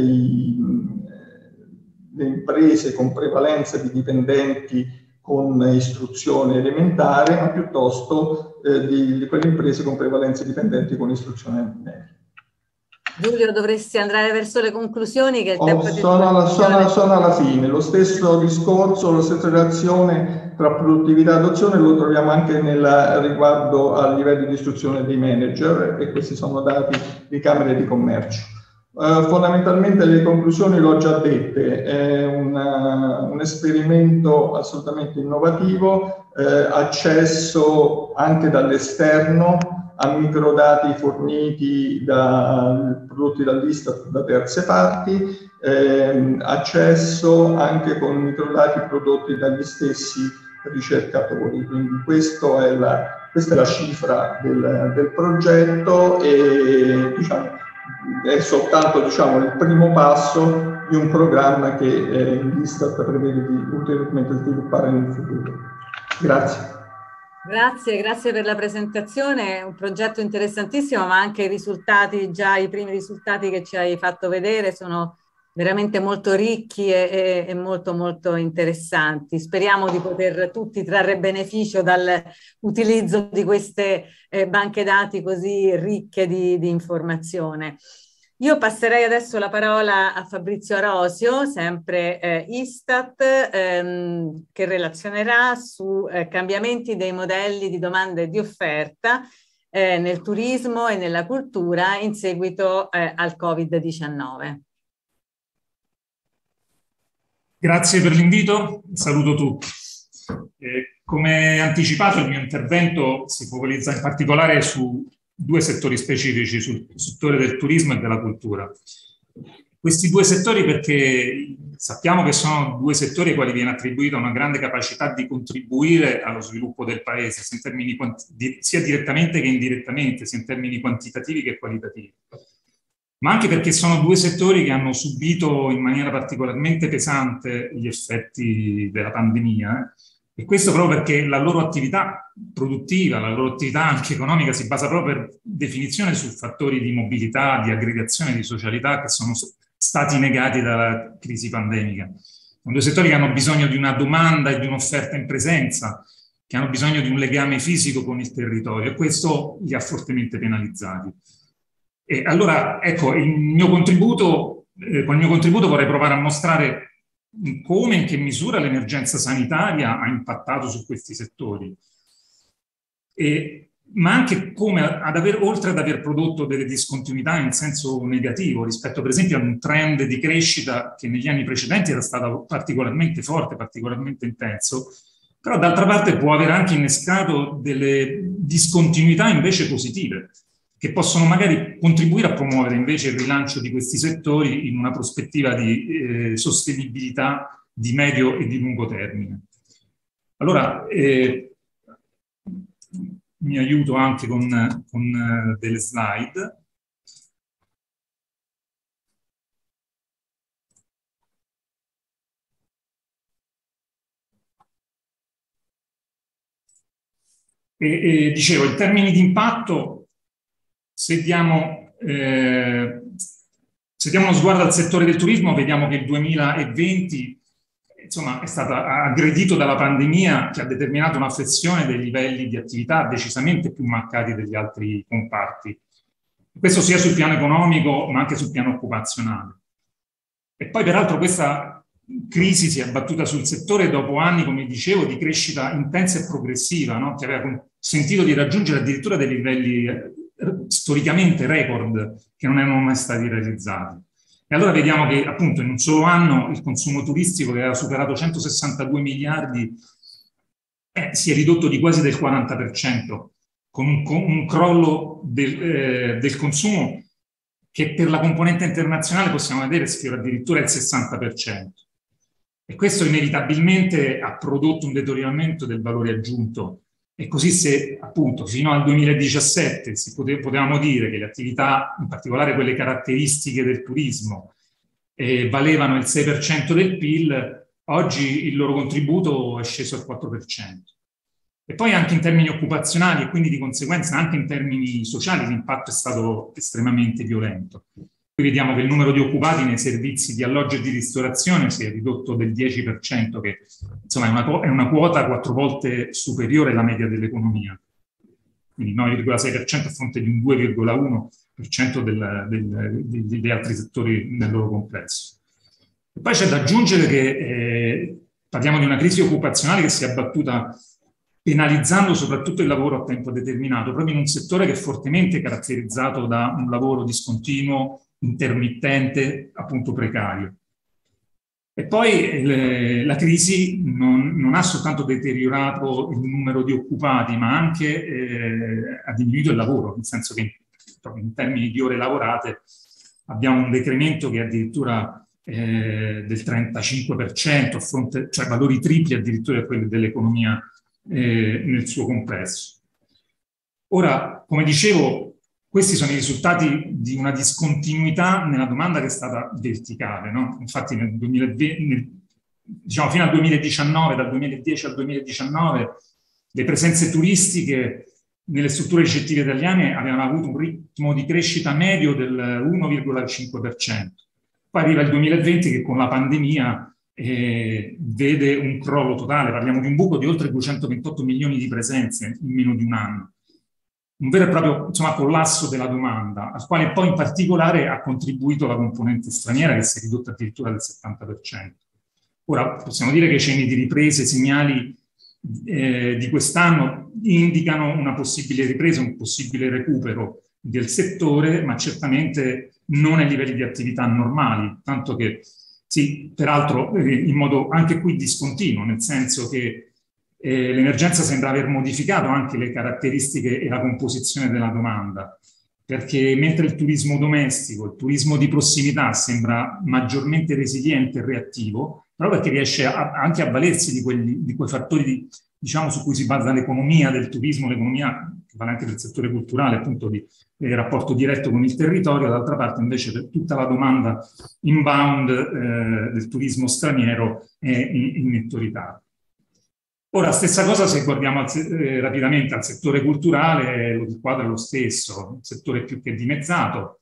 imprese con prevalenza di dipendenti con istruzione elementare, ma piuttosto di quelle imprese con prevalenza dipendenti con istruzione media. Giulio, dovresti andare verso le conclusioni, che il tempo sono alla fine. Lo stesso discorso, la stessa relazione tra produttività e adozione lo troviamo anche riguardo a livelli di istruzione dei manager, e questi sono dati di Camere di Commercio. Fondamentalmente le conclusioni l'ho già dette, è un esperimento assolutamente innovativo, accesso anche dall'esterno a microdati forniti prodotti dall'Istat da terze parti, accesso anche con microdati prodotti dagli stessi ricercatori. Quindi questa è la cifra del progetto, e diciamo, è soltanto il primo passo di un programma che l'Istat prevede di ulteriormente sviluppare nel futuro. Grazie. Grazie per la presentazione, è un progetto interessantissimo, ma anche i risultati, già i primi risultati che ci hai fatto vedere sono veramente molto ricchi e molto molto interessanti. Speriamo di poter tutti trarre beneficio dall'utilizzo di queste banche dati così ricche di informazione. Io passerei adesso la parola a Fabrizio Arosio, sempre Istat, che relazionerà su cambiamenti dei modelli di domanda e di offerta nel turismo e nella cultura in seguito al Covid-19. Grazie per l'invito, saluto tutti. Come anticipato, il mio intervento si focalizza in particolare su due settori specifici, sul settore del turismo e della cultura. Questi due settori perché sappiamo che sono due settori ai quali viene attribuita una grande capacità di contribuire allo sviluppo del paese, sia, in termini sia direttamente che indirettamente, sia in termini quantitativi che qualitativi. Ma anche perché sono due settori che hanno subito in maniera particolarmente pesante gli effetti della pandemia, E questo proprio perché la loro attività produttiva, la loro attività anche economica si basa proprio per definizione su fattori di mobilità, di aggregazione, di socialità che sono stati negati dalla crisi pandemica. Sono due settori che hanno bisogno di una domanda e di un'offerta in presenza, che hanno bisogno di un legame fisico con il territorio, e questo li ha fortemente penalizzati. E allora, ecco, con il mio contributo vorrei provare a mostrare come e in che misura l'emergenza sanitaria ha impattato su questi settori, ma anche come oltre ad aver prodotto delle discontinuità in senso negativo rispetto per esempio a un trend di crescita che negli anni precedenti era stato particolarmente forte, particolarmente intenso, però d'altra parte può aver anche innescato delle discontinuità invece positive, che possono magari contribuire a promuovere invece il rilancio di questi settori in una prospettiva di sostenibilità di medio e di lungo termine. Allora, mi aiuto anche con delle slide. Dicevo, in termini di impatto, se diamo uno sguardo al settore del turismo, vediamo che il 2020 insomma, è stato aggredito dalla pandemia, che ha determinato una flessione dei livelli di attività decisamente più marcati degli altri comparti. Questo sia sul piano economico, ma anche sul piano occupazionale. E poi, peraltro, questa crisi si è abbattuta sul settore dopo anni, come dicevo, di crescita intensa e progressiva, no? Che aveva consentito di raggiungere addirittura dei livelli storicamente record che non erano mai stati realizzati. E allora vediamo che appunto in un solo anno il consumo turistico, che aveva superato 162 miliardi, si è ridotto di quasi del 40%, con un crollo del consumo che per la componente internazionale possiamo vedere sfiora addirittura il 60%. E questo inevitabilmente ha prodotto un deterioramento del valore aggiunto. E così, se appunto fino al 2017 potevamo dire che le attività, in particolare quelle caratteristiche del turismo, valevano il 6% del PIL, oggi il loro contributo è sceso al 4%. E poi anche in termini occupazionali e quindi di conseguenza anche in termini sociali l'impatto è stato estremamente violento. Qui vediamo che il numero di occupati nei servizi di alloggio e di ristorazione si è ridotto del 10%, che insomma è una quota 4 volte superiore alla media dell'economia. Quindi 9,6% a fronte di un 2,1% degli altri settori nel loro complesso. E poi c'è da aggiungere che parliamo di una crisi occupazionale che si è abbattuta penalizzando soprattutto il lavoro a tempo determinato, proprio in un settore che è fortemente caratterizzato da un lavoro discontinuo, intermittente, appunto precario. E poi la crisi non ha soltanto deteriorato il numero di occupati, ma anche ha diminuito il lavoro, nel senso che in termini di ore lavorate abbiamo un decremento che è addirittura del 35%, a fronte, cioè valori tripli addirittura di quelli dell'economia nel suo complesso. Come dicevo, questi sono i risultati di una discontinuità nella domanda che è stata verticale, no? Infatti nel 2020, diciamo fino al 2019, dal 2010 al 2019, le presenze turistiche nelle strutture ricettive italiane avevano avuto un ritmo di crescita medio del 1,5%. Poi arriva il 2020 che con la pandemia vede un crollo totale, parliamo di un buco di oltre 228 milioni di presenze in meno di un anno. Un vero e proprio collasso della domanda, al quale poi in particolare ha contribuito la componente straniera che si è ridotta addirittura del 70%. Ora possiamo dire che i cenni di ripresa, i segnali di quest'anno indicano una possibile ripresa, un possibile recupero del settore, ma certamente non ai livelli di attività normali, tanto che sì, peraltro in modo anche qui discontinuo, nel senso che l'emergenza sembra aver modificato anche le caratteristiche e la composizione della domanda, perché mentre il turismo domestico, il turismo di prossimità sembra maggiormente resiliente e reattivo, proprio perché riesce anche a valersi di quei fattori diciamo, su cui si basa l'economia del turismo, l'economia che vale anche del settore culturale, appunto di rapporto diretto con il territorio. D'altra parte invece per tutta la domanda inbound del turismo straniero è in netto ritardo. Ora, stessa cosa se guardiamo rapidamente al settore culturale, il quadro è lo stesso, un settore più che dimezzato.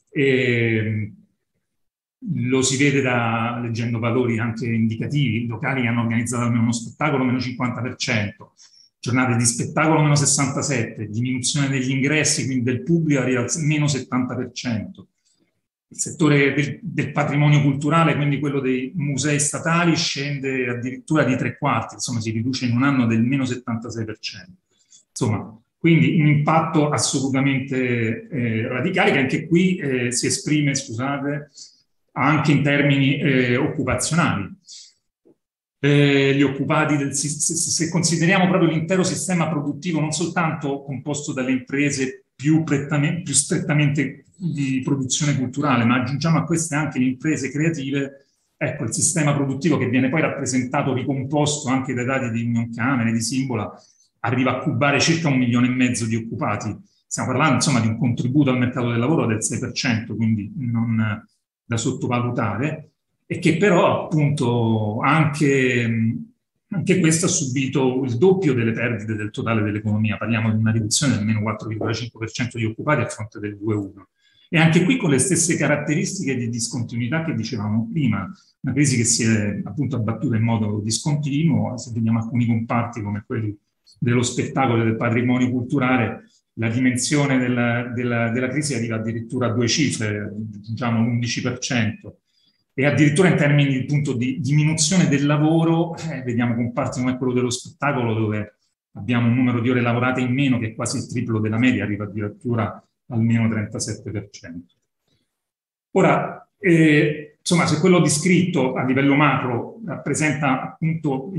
Lo si vede leggendo valori anche indicativi, locali che hanno organizzato almeno uno spettacolo meno 50%, giornate di spettacolo meno 67%, diminuzione degli ingressi, quindi del pubblico arriva al meno 70%. Il settore del patrimonio culturale, quindi quello dei musei statali, scende addirittura di 3/4, insomma si riduce in un anno del meno 76%. Insomma, quindi un impatto assolutamente radicale che anche qui si esprime, scusate, anche in termini occupazionali. Gli occupati, se consideriamo proprio l'intero sistema produttivo, non soltanto composto dalle imprese più strettamente di produzione culturale, ma aggiungiamo a queste anche le imprese creative, ecco, il sistema produttivo che viene poi rappresentato, ricomposto anche dai dati di Unioncamere, di Simbola, arriva a cubare circa 1,5 milioni di occupati. Stiamo parlando insomma di un contributo al mercato del lavoro del 6%, quindi non da sottovalutare, e che però appunto anche questo ha subito il doppio delle perdite del totale dell'economia. Parliamo di una riduzione del meno 4,5% di occupati a fronte del 2,1%. E anche qui con le stesse caratteristiche di discontinuità che dicevamo prima, una crisi che si è appunto abbattuta in modo discontinuo. Se vediamo alcuni comparti come quelli dello spettacolo e del patrimonio culturale, la dimensione della crisi arriva addirittura a 2 cifre, diciamo l'11%. E addirittura in termini appunto di diminuzione del lavoro, vediamo comparti come quello dello spettacolo, dove abbiamo un numero di ore lavorate in meno che è quasi il triplo della media, arriva addirittura al meno 37%. Ora, insomma, se quello descritto a livello macro rappresenta appunto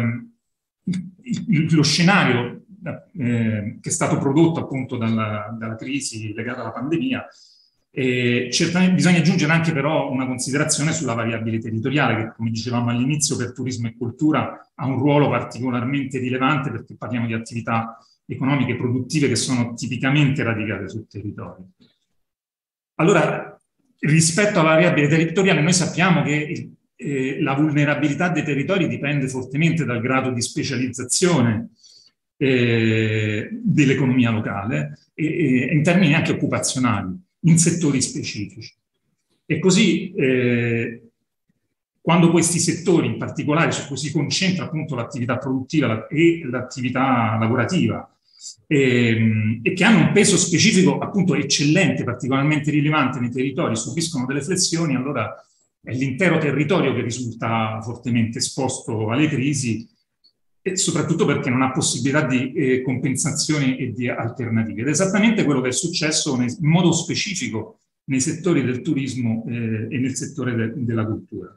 lo scenario che è stato prodotto appunto dalla crisi legata alla pandemia, certamente bisogna aggiungere anche però una considerazione sulla variabile territoriale che, come dicevamo all'inizio, per turismo e cultura ha un ruolo particolarmente rilevante, perché parliamo di attività economiche e produttive che sono tipicamente radicate sul territorio. Allora, rispetto alla variabile territoriale, noi sappiamo che la vulnerabilità dei territori dipende fortemente dal grado di specializzazione dell'economia locale e in termini anche occupazionali, in settori specifici. E così, quando questi settori, in particolare su cui si concentra appunto l'attività produttiva e l'attività lavorativa, e che hanno un peso specifico appunto eccellente, particolarmente rilevante nei territori, subiscono delle flessioni, allora è l'intero territorio che risulta fortemente esposto alle crisi, e soprattutto perché non ha possibilità di compensazioni e di alternative. Ed è esattamente quello che è successo in modo specifico nei settori del turismo e nel settore della cultura.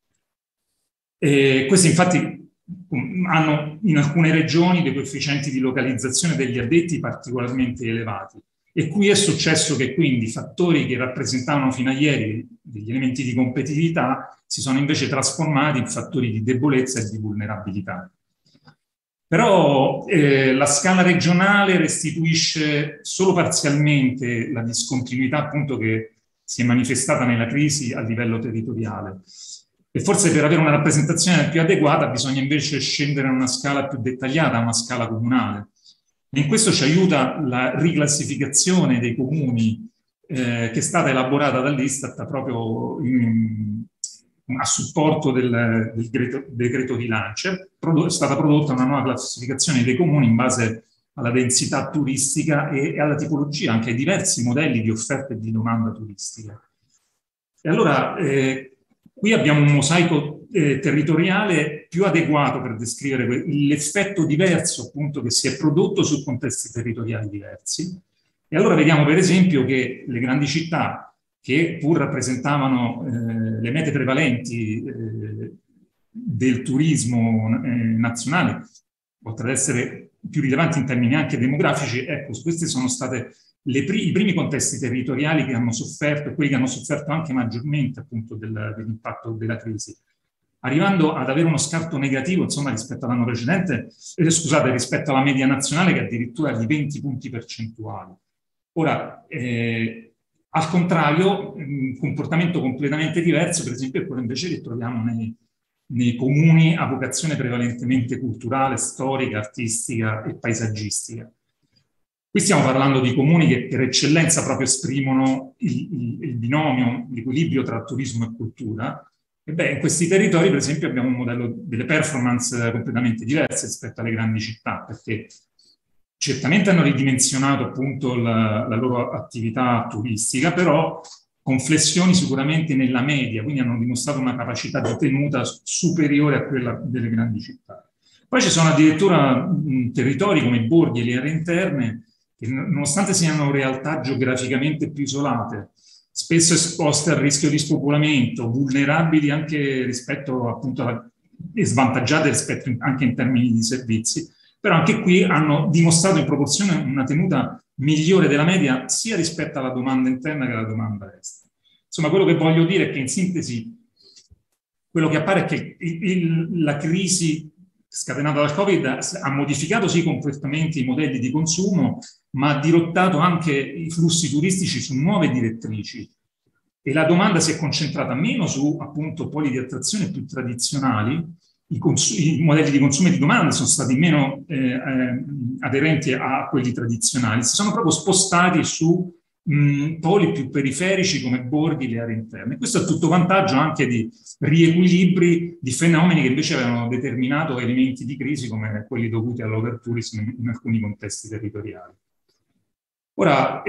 Questi infatti hanno in alcune regioni dei coefficienti di localizzazione degli addetti particolarmente elevati. E qui è successo che quindi fattori che rappresentavano fino a ieri degli elementi di competitività si sono invece trasformati in fattori di debolezza e di vulnerabilità. Però la scala regionale restituisce solo parzialmente la discontinuità appunto che si è manifestata nella crisi a livello territoriale. E forse per avere una rappresentazione più adeguata bisogna invece scendere a una scala più dettagliata, a una scala comunale. E in questo ci aiuta la riclassificazione dei comuni che è stata elaborata dall'Istat proprio a supporto del decreto rilancio. È stata prodotta una nuova classificazione dei comuni in base alla densità turistica e alla tipologia, anche ai diversi modelli di offerta e di domanda turistica. E allora qui abbiamo un mosaico territoriale più adeguato per descrivere l'effetto diverso appunto che si è prodotto su contesti territoriali diversi. E allora vediamo per esempio che le grandi città, che pur rappresentavano le mete prevalenti del turismo nazionale, oltre ad essere più rilevanti in termini anche demografici, ecco, questi sono stati i primi contesti territoriali che hanno sofferto, e quelli che hanno sofferto anche maggiormente appunto dell'impatto della crisi, arrivando ad avere uno scarto negativo, insomma, rispetto all'anno precedente, rispetto alla media nazionale, che è addirittura di 20 punti percentuali. Ora, al contrario, un comportamento completamente diverso, per esempio, è quello invece che troviamo nei comuni a vocazione prevalentemente culturale, storica, artistica e paesaggistica. Qui stiamo parlando di comuni che per eccellenza proprio esprimono il binomio, l'equilibrio tra turismo e cultura. E beh, in questi territori, per esempio, abbiamo un modello delle performance completamente diverse rispetto alle grandi città, perché certamente hanno ridimensionato appunto la loro attività turistica, però con flessioni sicuramente nella media, quindi hanno dimostrato una capacità di tenuta superiore a quella delle grandi città. Poi ci sono addirittura territori come i borghi e le aree interne che, nonostante siano realtà geograficamente più isolate, spesso esposte al rischio di spopolamento, vulnerabili anche rispetto appunto e svantaggiate rispetto anche in termini di servizi, però anche qui hanno dimostrato in proporzione una tenuta migliore della media sia rispetto alla domanda interna che alla domanda estera. Insomma, quello che voglio dire è che in sintesi quello che appare è che la crisi scatenata dal Covid ha modificato sì completamente i modelli di consumo, ma ha dirottato anche i flussi turistici su nuove direttrici e la domanda si è concentrata meno su appunto poli di attrazione più tradizionali. I modelli di consumo e di domanda sono stati meno aderenti a quelli tradizionali, si sono proprio spostati su poli più periferici come borghi e le aree interne. Questo è tutto vantaggio anche di riequilibri di fenomeni che invece avevano determinato elementi di crisi come quelli dovuti all'overtourism in alcuni contesti territoriali. Ora,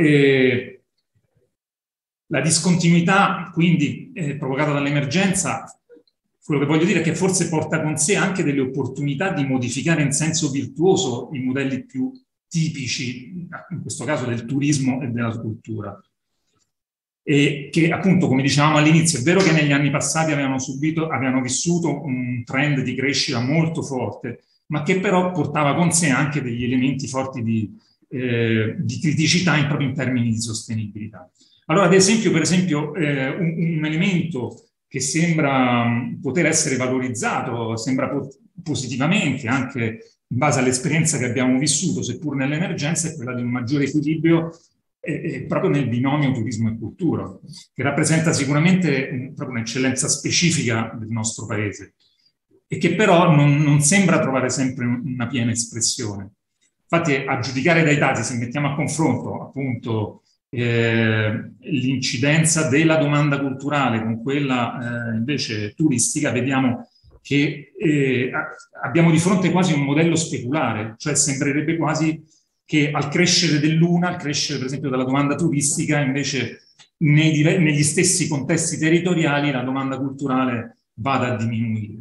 la discontinuità quindi provocata dall'emergenza, quello che voglio dire è che forse porta con sé anche delle opportunità di modificare in senso virtuoso i modelli più tipici, in questo caso del turismo e della cultura. E che appunto, come dicevamo all'inizio, è vero che negli anni passati avevano vissuto un trend di crescita molto forte, ma che però portava con sé anche degli elementi forti di criticità proprio in termini di sostenibilità. Allora, ad esempio, un elemento che sembra poter essere valorizzato, sembra positivamente anche in base all'esperienza che abbiamo vissuto, seppur nell'emergenza, è quella di un maggiore equilibrio proprio nel binomio turismo e cultura, che rappresenta sicuramente proprio un'eccellenza specifica del nostro paese e che però non sembra trovare sempre una piena espressione. Infatti, a giudicare dai dati, se mettiamo a confronto appunto l'incidenza della domanda culturale con quella invece turistica, vediamo che abbiamo di fronte quasi un modello speculare, cioè sembrerebbe quasi che al crescere dell'una, al crescere per esempio della domanda turistica, invece negli stessi contesti territoriali la domanda culturale vada a diminuire.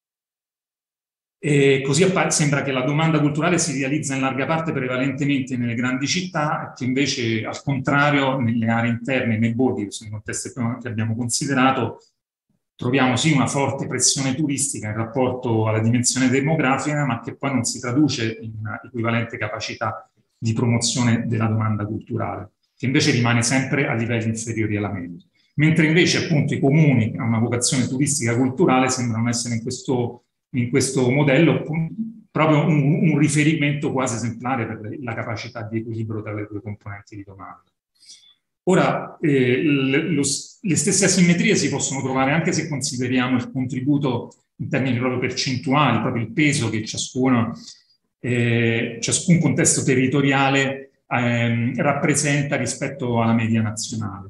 E così sembra che la domanda culturale si realizza in larga parte prevalentemente nelle grandi città, che invece al contrario nelle aree interne, nei borghi, che sono i contesti che abbiamo considerato, troviamo sì una forte pressione turistica in rapporto alla dimensione demografica, ma che poi non si traduce in una equivalente capacità di promozione della domanda culturale, che invece rimane sempre a livelli inferiori alla media. Mentre invece appunto i comuni che hanno una vocazione turistica culturale sembrano essere in questo modello proprio un riferimento quasi esemplare per la capacità di equilibrio tra le due componenti di domanda. Ora, le stesse asimmetrie si possono trovare anche se consideriamo il contributo in termini proprio percentuali, proprio il peso che ciascun contesto territoriale rappresenta rispetto alla media nazionale.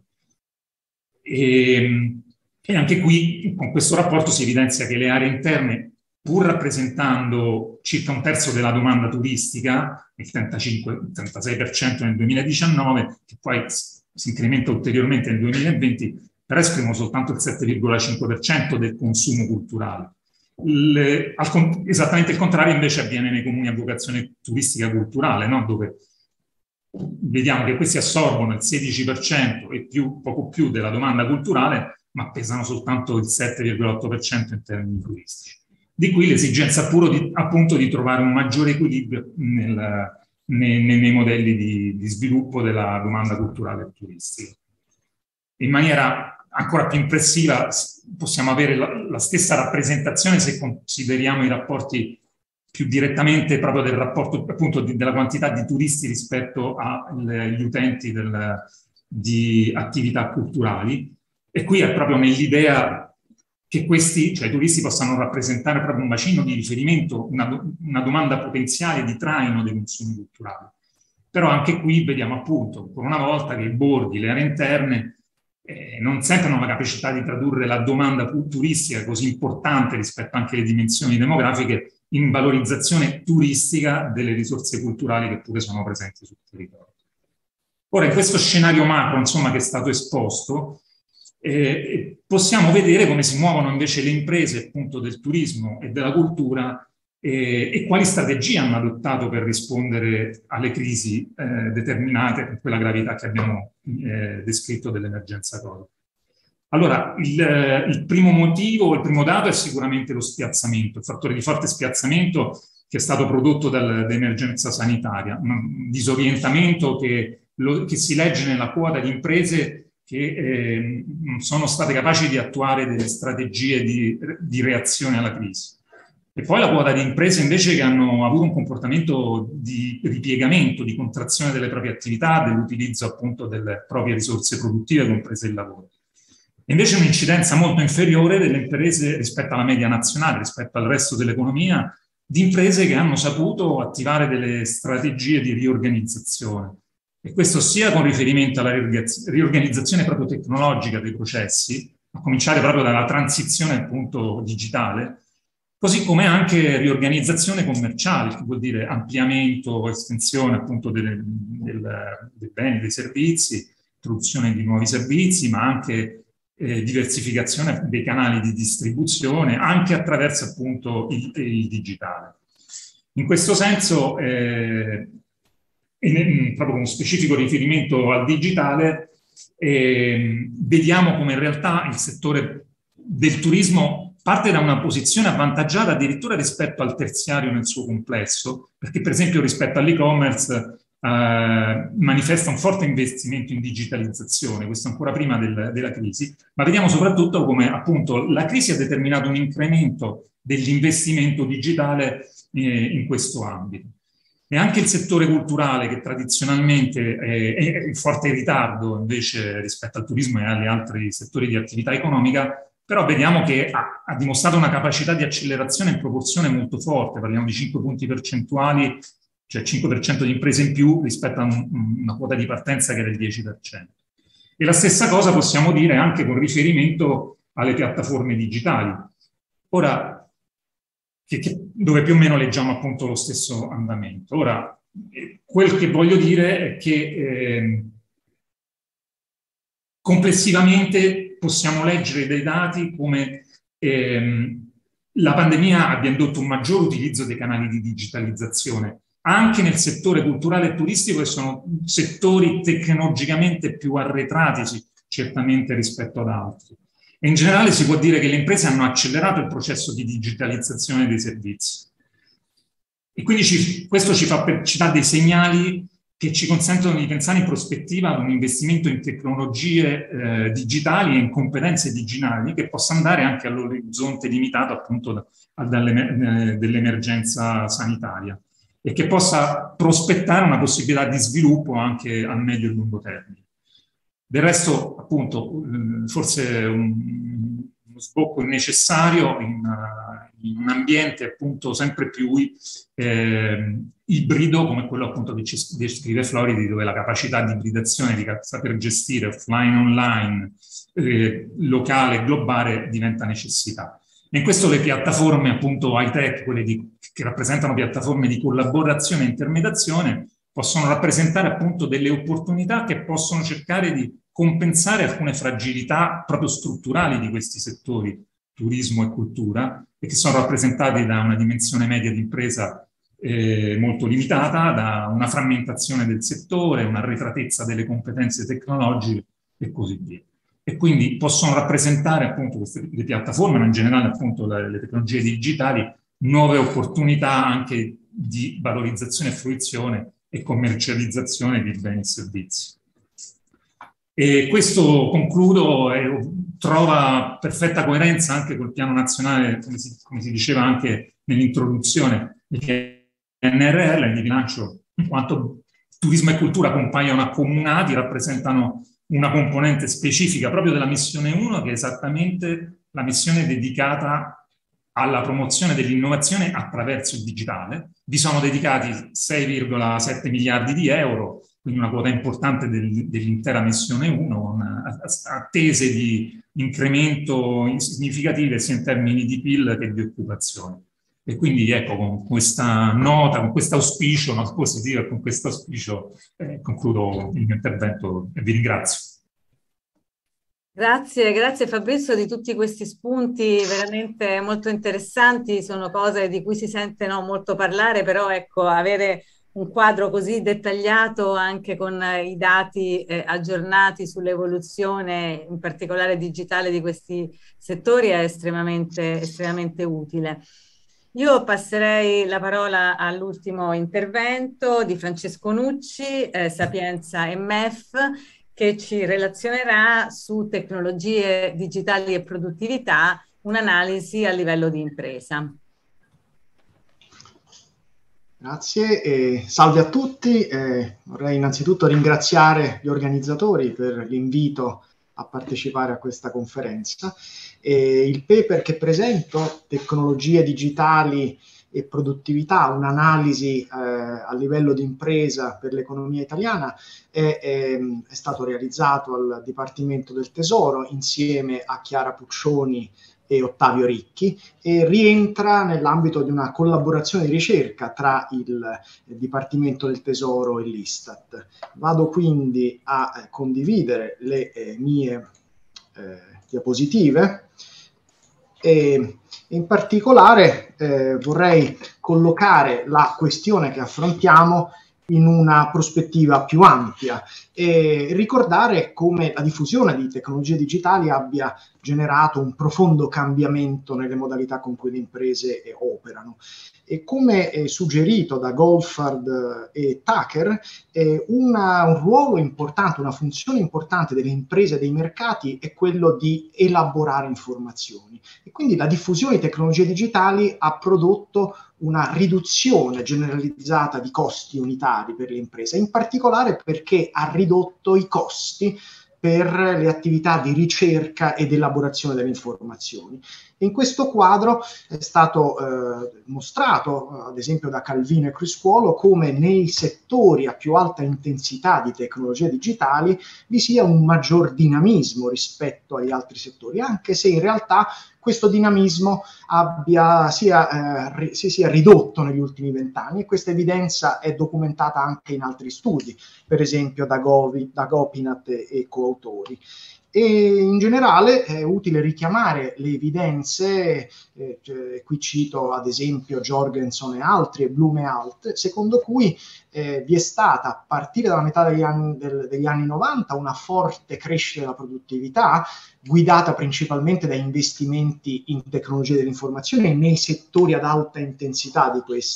E anche qui, con questo rapporto, si evidenzia che le aree interne, pur rappresentando circa un terzo della domanda turistica, il 36% nel 2019, che poi si incrementa ulteriormente nel 2020, però esprimono soltanto il 7,5% del consumo culturale. Esattamente il contrario invece avviene nei comuni a vocazione turistica culturale, no? Dove vediamo che questi assorbono il 16% e poco più della domanda culturale, ma pesano soltanto il 7,8% in termini turistici. Di qui l'esigenza appunto di trovare un maggiore equilibrio nei modelli di sviluppo della domanda culturale e turistica. In maniera ancora più impressiva possiamo avere la stessa rappresentazione se consideriamo i rapporti più direttamente proprio del rapporto appunto della quantità di turisti rispetto agli utenti di attività culturali. E qui è proprio nell'idea che questi, cioè i turisti, possano rappresentare proprio un bacino di riferimento, una domanda potenziale di traino dei consumi culturali. Però anche qui vediamo appunto, ancora una volta, che i borghi, le aree interne, non sempre hanno la capacità di tradurre la domanda turistica così importante rispetto anche alle dimensioni demografiche in valorizzazione turistica delle risorse culturali che pure sono presenti sul territorio. Ora, in questo scenario macro, insomma, che è stato esposto, possiamo vedere come si muovono invece le imprese appunto del turismo e della cultura e quali strategie hanno adottato per rispondere alle crisi determinate con quella gravità che abbiamo descritto dell'emergenza Covid. Allora, il primo motivo, il primo dato è sicuramente lo spiazzamento, il fattore di forte spiazzamento che è stato prodotto dall'emergenza sanitaria, un disorientamento che si legge nella quota di imprese che non sono state capaci di attuare delle strategie di reazione alla crisi. E poi la quota di imprese invece che hanno avuto un comportamento di ripiegamento, di contrazione delle proprie attività, dell'utilizzo appunto delle proprie risorse produttive, comprese il lavoro. E invece un'incidenza molto inferiore delle imprese rispetto alla media nazionale, rispetto al resto dell'economia, di imprese che hanno saputo attivare delle strategie di riorganizzazione. E questo sia con riferimento alla riorganizzazione proprio tecnologica dei processi, a cominciare proprio dalla transizione appunto digitale, così come anche riorganizzazione commerciale, che vuol dire ampliamento, estensione appunto dei beni, dei servizi, introduzione di nuovi servizi, ma anche diversificazione dei canali di distribuzione, anche attraverso appunto il digitale. In questo senso, proprio con specifico riferimento al digitale, vediamo come in realtà il settore del turismo parte da una posizione avvantaggiata addirittura rispetto al terziario nel suo complesso, perché per esempio rispetto all'e-commerce manifesta un forte investimento in digitalizzazione, questo ancora prima della crisi, ma vediamo soprattutto come appunto la crisi ha determinato un incremento dell'investimento digitale in questo ambito. E anche il settore culturale, che tradizionalmente è in forte ritardo invece rispetto al turismo e agli altri settori di attività economica, però vediamo che ha dimostrato una capacità di accelerazione in proporzione molto forte, parliamo di 5 punti percentuali, cioè 5% di imprese in più rispetto a una quota di partenza che era il 10%. E la stessa cosa possiamo dire anche con riferimento alle piattaforme digitali. Ora, dove più o meno leggiamo appunto lo stesso andamento. Ora, quel che voglio dire è che complessivamente possiamo leggere dai dati come la pandemia abbia indotto un maggior utilizzo dei canali di digitalizzazione, anche nel settore culturale e turistico, che sono settori tecnologicamente più arretrati certamente rispetto ad altri. E in generale si può dire che le imprese hanno accelerato il processo di digitalizzazione dei servizi. E quindi questo ci dà dei segnali che ci consentono di pensare in prospettiva ad un investimento in tecnologie digitali e in competenze digitali che possa andare anche all'orizzonte limitato appunto dell'emergenza sanitaria e che possa prospettare una possibilità di sviluppo anche a medio e lungo termine. Del resto, appunto, forse uno sbocco necessario in un ambiente appunto sempre più ibrido, come quello appunto che ci descrive Floridi, dove la capacità di ibridazione, di saper gestire offline, online, locale, globale, diventa necessità. E in questo le piattaforme appunto high-tech, quelle che rappresentano piattaforme di collaborazione e intermediazione, possono rappresentare appunto delle opportunità che possono cercare di compensare alcune fragilità proprio strutturali di questi settori, turismo e cultura, e che sono rappresentati da una dimensione media di impresa molto limitata, da una frammentazione del settore, una arretratezza delle competenze tecnologiche e così via. E quindi possono rappresentare appunto le piattaforme, ma in generale appunto le tecnologie digitali, nuove opportunità anche di valorizzazione e fruizione e commercializzazione di beni e servizi. E questo, concludo, trova perfetta coerenza anche col piano nazionale, come si diceva anche nell'introduzione, del PNRR di bilancio, in quanto turismo e cultura compaiono accomunati, rappresentano una componente specifica proprio della missione 1, che è esattamente la missione dedicata alla promozione dell'innovazione attraverso il digitale. Vi sono dedicati 6,7 miliardi di euro, quindi una quota importante dell'intera missione 1, con attese di incremento significative sia in termini di PIL che di occupazione. E quindi ecco, con questa nota, con questo auspicio, non posso dire, con questo auspicio concludo il mio intervento e vi ringrazio. Grazie Fabrizio di tutti questi spunti veramente molto interessanti, sono cose di cui si sente molto parlare, però ecco, avere un quadro così dettagliato anche con i dati aggiornati sull'evoluzione, in particolare digitale, di questi settori è estremamente utile. Io passerei la parola all'ultimo intervento di Francesco Nucci, Sapienza e MEF, che ci relazionerà su tecnologie digitali e produttività, un'analisi a livello di impresa. Grazie, salve a tutti. Vorrei innanzitutto ringraziare gli organizzatori per l'invito a partecipare a questa conferenza. Il paper che presento, Tecnologie digitali e produttività, un'analisi a livello di impresa per l'economia italiana, è stato realizzato al Dipartimento del Tesoro insieme a Chiara Puccioni e Ottavio Ricchi e rientra nell'ambito di una collaborazione di ricerca tra il Dipartimento del Tesoro e l'Istat. Vado quindi a condividere le mie diapositive e in particolare vorrei collocare la questione che affrontiamo in una prospettiva più ampia e ricordare come la diffusione di tecnologie digitali abbia generato un profondo cambiamento nelle modalità con cui le imprese operano. E come suggerito da Goldfarb e Tucker, un ruolo importante, una funzione importante delle imprese e dei mercati è quello di elaborare informazioni. E quindi la diffusione di tecnologie digitali ha prodotto una riduzione generalizzata di costi unitari per le imprese, in particolare perché ha ridotto i costi per le attività di ricerca ed elaborazione delle informazioni. In questo quadro è stato mostrato, ad esempio da Calvino e Criscuolo, come nei settori a più alta intensità di tecnologie digitali vi sia un maggior dinamismo rispetto agli altri settori, anche se in realtà questo dinamismo si sia ridotto negli ultimi 20 anni e questa evidenza è documentata anche in altri studi, per esempio da Gopinath e coautori. E in generale è utile richiamare le evidenze, qui cito ad esempio Jorgenson e altri e Bloom e altri, secondo cui vi è stata a partire dalla metà degli anni 90 una forte crescita della produttività, guidata principalmente da investimenti in tecnologie dell'informazione nei settori ad alta intensità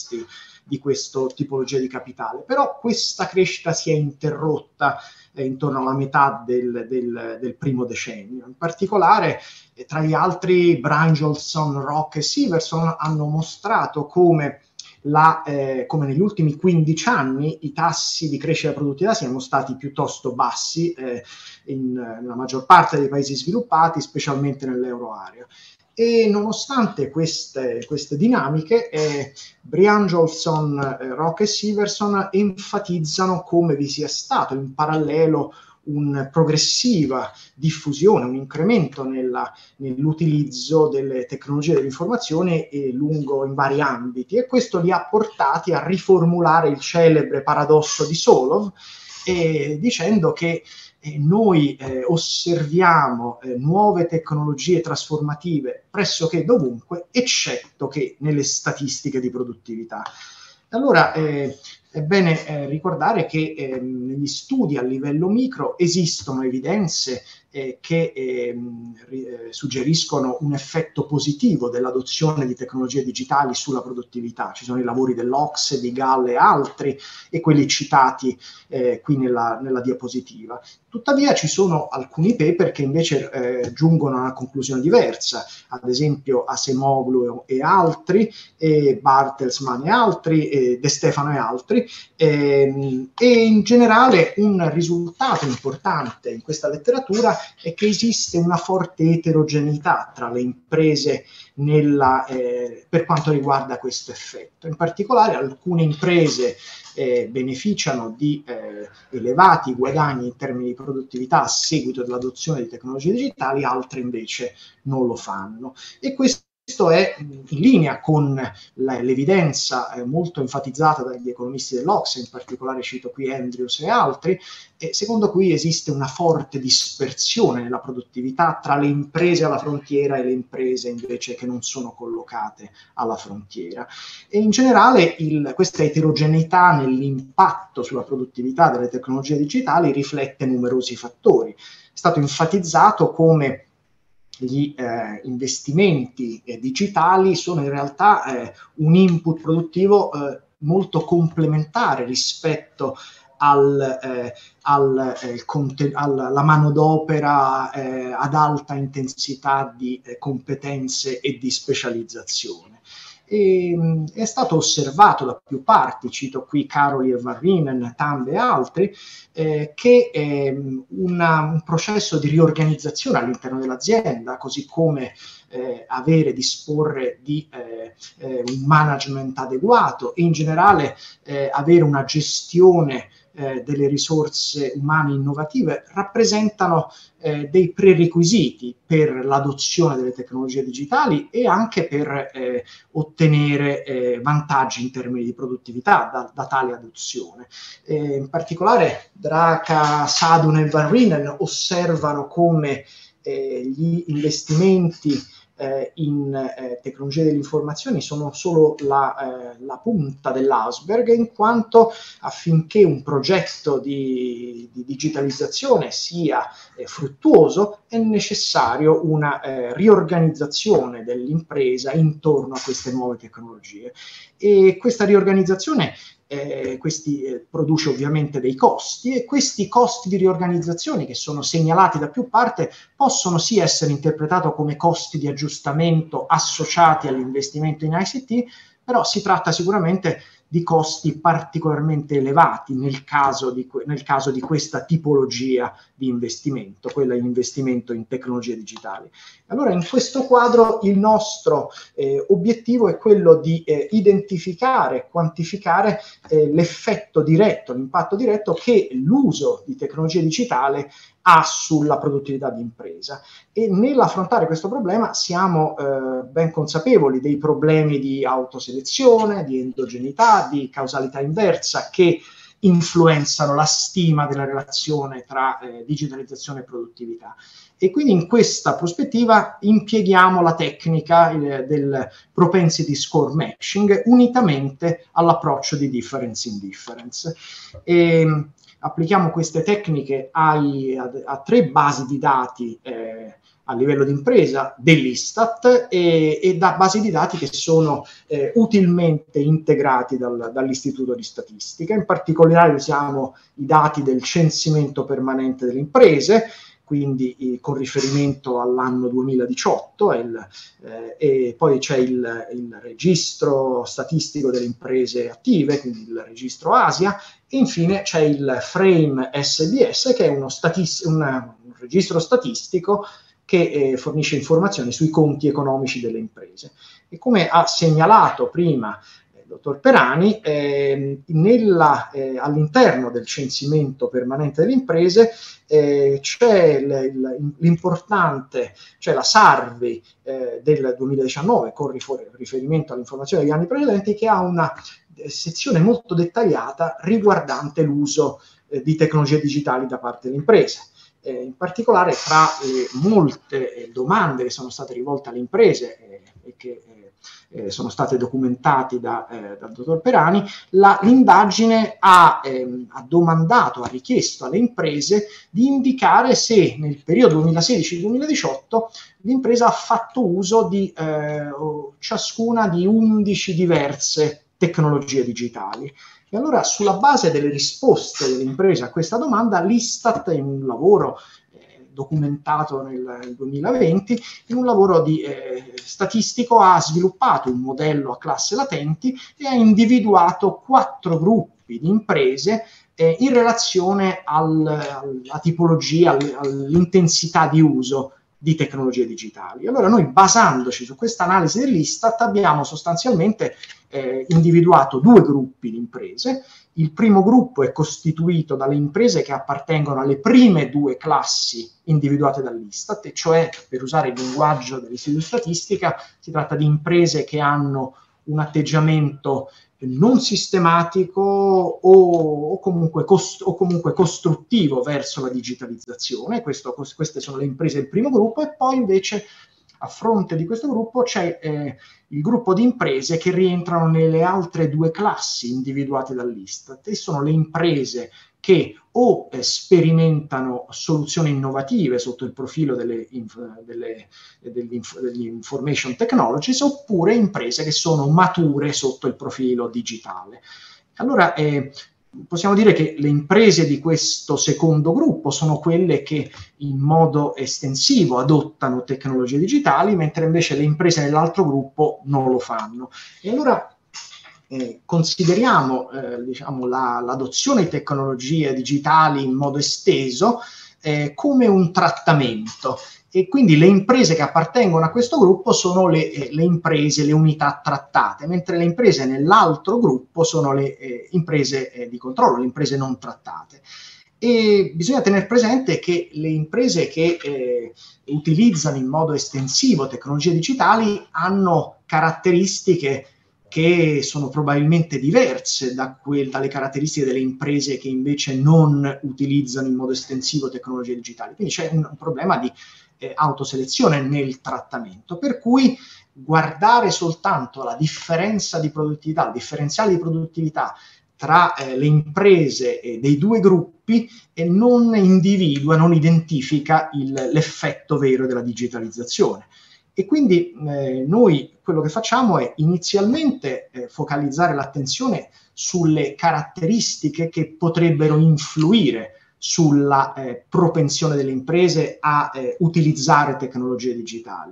di questa tipologia di capitale. Però questa crescita si è interrotta intorno alla metà del primo decennio. In particolare, tra gli altri, Brynjolfsson, Rock e Siverson hanno mostrato come negli ultimi 15 anni i tassi di crescita della produttività siano stati piuttosto bassi nella maggior parte dei paesi sviluppati, specialmente nell'euroarea. E nonostante queste dinamiche, Brynjolfsson, Rock e Siverson enfatizzano come vi sia stato in parallelo una progressiva diffusione, un incremento nell'utilizzo delle tecnologie dell'informazione in vari ambiti, e questo li ha portati a riformulare il celebre paradosso di Solov, dicendo che noi osserviamo nuove tecnologie trasformative pressoché dovunque, eccetto che nelle statistiche di produttività. Allora, è bene ricordare che negli studi a livello micro esistono evidenze che suggeriscono un effetto positivo dell'adozione di tecnologie digitali sulla produttività. Ci sono i lavori dell'Ocse, di Gall e altri, e quelli citati qui nella diapositiva. Tuttavia ci sono alcuni paper che invece giungono a una conclusione diversa, ad esempio Acemoglu e altri, Bartelsman e altri, De Stefano e altri, altri, e in generale un risultato importante in questa letteratura è che esiste una forte eterogeneità tra le imprese per quanto riguarda questo effetto. In particolare alcune imprese beneficiano di elevati guadagni in termini di produttività a seguito dell'adozione di tecnologie digitali, altre invece non lo fanno. E questo è in linea con l'evidenza molto enfatizzata dagli economisti dell'Ocse, in particolare cito qui Andrews e altri, secondo cui esiste una forte dispersione nella produttività tra le imprese alla frontiera e le imprese invece che non sono collocate alla frontiera. E in generale questa eterogeneità nell'impatto sulla produttività delle tecnologie digitali riflette numerosi fattori. È stato enfatizzato come gli investimenti digitali sono in realtà un input produttivo molto complementare rispetto alla manodopera ad alta intensità di competenze e di specializzazione. È stato osservato da più parti, cito qui Caroli e Van Riemen, Tambe e altri, che un processo di riorganizzazione all'interno dell'azienda, così come disporre di un management adeguato e in generale avere una gestione delle risorse umane innovative, rappresentano dei prerequisiti per l'adozione delle tecnologie digitali e anche per ottenere vantaggi in termini di produttività da tale adozione. In particolare Draka, Sadun e Van Riemen osservano come gli investimenti in tecnologie dell'informazione sono solo la punta dell'iceberg, in quanto affinché un progetto di digitalizzazione sia fruttuoso è necessario una riorganizzazione dell'impresa intorno a queste nuove tecnologie. E questa riorganizzazione produce ovviamente dei costi, e questi costi di riorganizzazione, che sono segnalati da più parti, possono sì essere interpretati come costi di aggiustamento associati all'investimento in ICT, però si tratta sicuramente di costi particolarmente elevati nel caso di questa tipologia di investimento, quella di investimento in tecnologie digitali. Allora, in questo quadro il nostro obiettivo è quello di identificare, quantificare l'effetto diretto, l'impatto diretto che l'uso di tecnologie digitali ha sulla produttività di impresa. E nell'affrontare questo problema siamo ben consapevoli dei problemi di autoselezione, di endogeneità, di causalità inversa che influenzano la stima della relazione tra digitalizzazione e produttività. E quindi in questa prospettiva impieghiamo la tecnica del propensity score matching unitamente all'approccio di difference in difference. Applichiamo queste tecniche a 3 basi di dati a livello di impresa dell'Istat e da basi di dati che sono utilmente integrati dall'Istituto di Statistica. In particolare usiamo i dati del censimento permanente delle imprese, quindi con riferimento all'anno 2018, e poi c'è il registro statistico delle imprese attive, quindi il registro Asia, e infine c'è il Frame SBS, che è un registro statistico che fornisce informazioni sui conti economici delle imprese. E come ha segnalato prima il dottor Perani, all'interno del censimento permanente delle imprese c'è l'importante, cioè la survey del 2019 con riferimento all'informazione degli anni precedenti, che ha una sezione molto dettagliata riguardante l'uso di tecnologie digitali da parte delle imprese. In particolare, tra le molte domande che sono state rivolte alle imprese e che sono state documentate dal dottor Perani, l'indagine ha domandato, ha richiesto alle imprese di indicare se nel periodo 2016-2018 l'impresa ha fatto uso di ciascuna di 11 diverse tecnologie digitali. E allora, sulla base delle risposte delle imprese a questa domanda, l'Istat, in un lavoro documentato nel 2020, in un lavoro statistico, ha sviluppato un modello a classe latenti e ha individuato 4 gruppi gruppi di imprese in relazione alla tipologia, all'intensità di uso di tecnologie digitali. Allora noi, basandoci su questa analisi dell'Istat, abbiamo sostanzialmente individuato 2 gruppi di imprese. Il primo gruppo è costituito dalle imprese che appartengono alle prime 2 classi individuate dall'Istat, e cioè, per usare il linguaggio dell'Istituto di Statistica, si tratta di imprese che hanno un atteggiamento non sistematico o comunque costruttivo verso la digitalizzazione. Queste sono le imprese del primo gruppo, e poi invece a fronte di questo gruppo c'è il gruppo di imprese che rientrano nelle altre 2 classi individuate dall'Istat, e sono le imprese che o sperimentano soluzioni innovative sotto il profilo delle information technologies, oppure imprese che sono mature sotto il profilo digitale. Allora possiamo dire che le imprese di questo secondo gruppo sono quelle che in modo estensivo adottano tecnologie digitali, mentre invece le imprese nell'altro gruppo non lo fanno. E allora consideriamo diciamo, l'adozione di tecnologie digitali in modo esteso come un trattamento, e quindi le imprese che appartengono a questo gruppo sono le imprese, le unità trattate, mentre le imprese nell'altro gruppo sono le imprese di controllo, le imprese non trattate. E bisogna tenere presente che le imprese che utilizzano in modo estensivo tecnologie digitali hanno caratteristiche che sono probabilmente diverse dalle caratteristiche delle imprese che invece non utilizzano in modo estensivo tecnologie digitali. Quindi c'è un problema di autoselezione nel trattamento, per cui guardare soltanto la differenza di produttività, il differenziale di produttività tra le imprese dei 2 gruppi non individua, non identifica l'effetto vero della digitalizzazione. E quindi noi quello che facciamo è inizialmente focalizzare l'attenzione sulle caratteristiche che potrebbero influire sulla propensione delle imprese a utilizzare tecnologie digitali.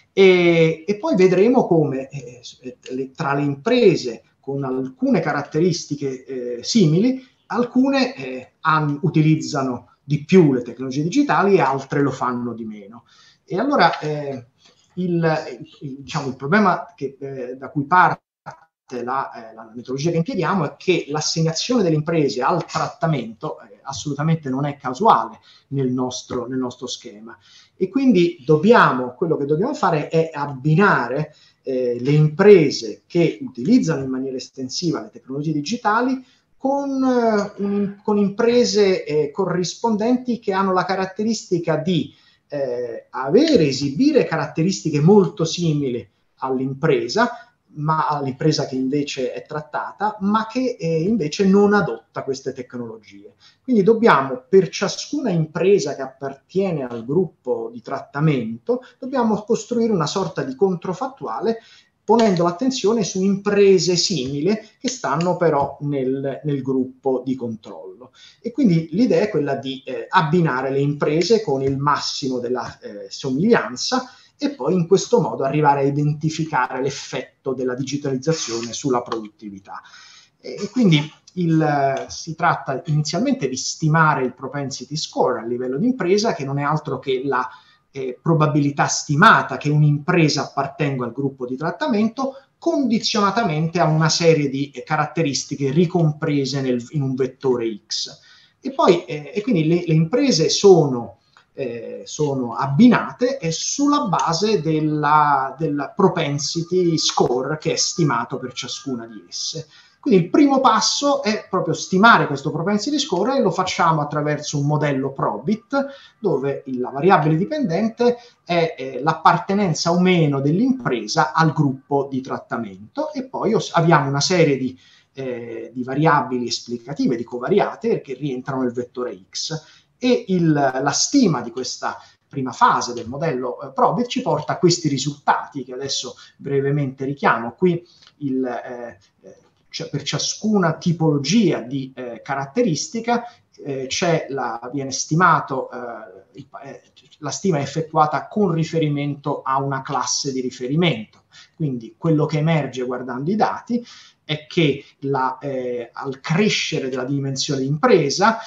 E poi vedremo come tra le imprese con alcune caratteristiche simili, alcune utilizzano di più le tecnologie digitali e altre lo fanno di meno. E allora diciamo, il problema da cui parte la metodologia che impieghiamo è che l'assegnazione delle imprese al trattamento assolutamente non è casuale nel nostro schema, e quindi quello che dobbiamo fare è abbinare le imprese che utilizzano in maniera estensiva le tecnologie digitali con imprese corrispondenti che hanno la caratteristica di esibire caratteristiche molto simili all'impresa che invece è trattata, ma che invece non adotta queste tecnologie. Quindi dobbiamo, per ciascuna impresa che appartiene al gruppo di trattamento, dobbiamo costruire una sorta di controfattuale, ponendo l'attenzione su imprese simili che stanno però nel gruppo di controllo. E quindi l'idea è quella di abbinare le imprese con il massimo della somiglianza, e poi in questo modo arrivare a identificare l'effetto della digitalizzazione sulla produttività. E quindi si tratta inizialmente di stimare il propensity score a livello di impresa, che non è altro che la probabilità stimata che un'impresa appartenga al gruppo di trattamento, condizionatamente a una serie di caratteristiche ricomprese in un vettore X. E quindi le imprese sono abbinate sulla base del propensity score che è stimato per ciascuna di esse. Quindi il primo passo è proprio stimare questo propensity score, e lo facciamo attraverso un modello Probit, dove la variabile dipendente è l'appartenenza o meno dell'impresa al gruppo di trattamento, e poi abbiamo una serie di variabili esplicative, di covariate, che rientrano nel vettore X. E la stima di questa prima fase del modello Probit ci porta a questi risultati, che adesso brevemente richiamo. Qui per ciascuna tipologia di caratteristica viene stimato, la stima è effettuata con riferimento a una classe di riferimento. Quindi quello che emerge guardando i dati è che al crescere della dimensione di impresa,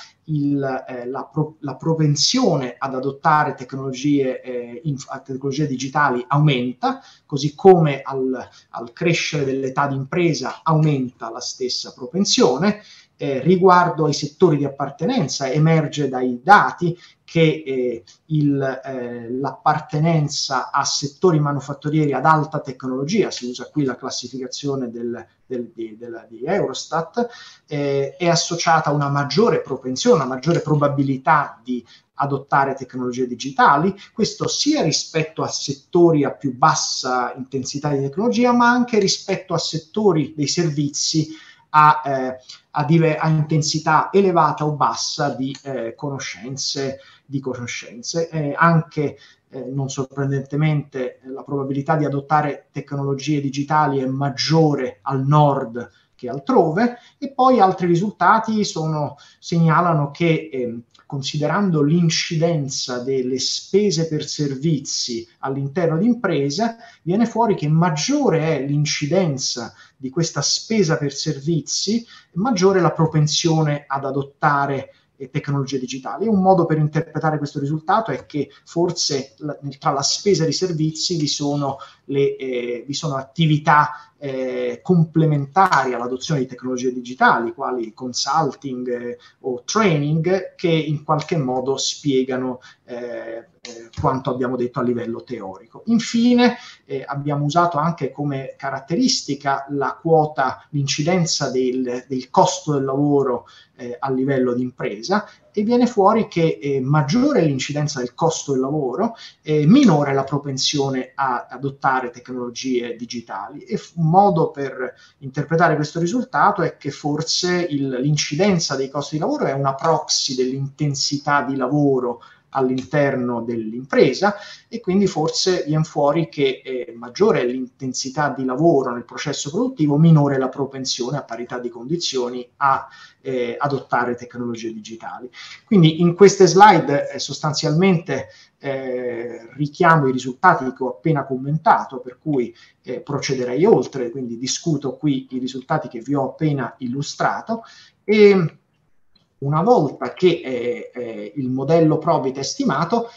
la propensione ad adottare tecnologie digitali aumenta, così come al crescere dell'età di impresa aumenta la stessa propensione. Riguardo ai settori di appartenenza, emerge dai dati che l'appartenenza a settori manufatturieri ad alta tecnologia, si usa qui la classificazione di Eurostat, è associata a una maggiore propensione, una maggiore probabilità di adottare tecnologie digitali, questo sia rispetto a settori a più bassa intensità di tecnologia, ma anche rispetto a settori dei servizi a intensità elevata o bassa di conoscenze. Anche non sorprendentemente la probabilità di adottare tecnologie digitali è maggiore al nord che altrove, e poi altri risultati segnalano che considerando l'incidenza delle spese per servizi all'interno di imprese, viene fuori che maggiore è l'incidenza di questa spesa per servizi, maggiore la propensione ad adottare tecnologie digitali. Un modo per interpretare questo risultato è che forse tra la spesa di servizi vi sono attività complementari all'adozione di tecnologie digitali, quali consulting o training, che in qualche modo spiegano quanto abbiamo detto a livello teorico. Infine abbiamo usato anche come caratteristica l'incidenza del costo del lavoro a livello di impresa, e viene fuori che maggiore è l'incidenza del costo del lavoro, minore la propensione a adottare tecnologie digitali. E un modo per interpretare questo risultato è che forse l'incidenza dei costi di lavoro è una proxy dell'intensità di lavoro all'interno dell'impresa, e quindi forse viene fuori che maggiore è l'intensità di lavoro nel processo produttivo, minore la propensione a parità di condizioni a adottare tecnologie digitali. Quindi in queste slide sostanzialmente richiamo i risultati che ho appena commentato, per cui procederei oltre, quindi discuto qui i risultati che vi ho appena illustrato, e una volta che il modello Probit è stimato,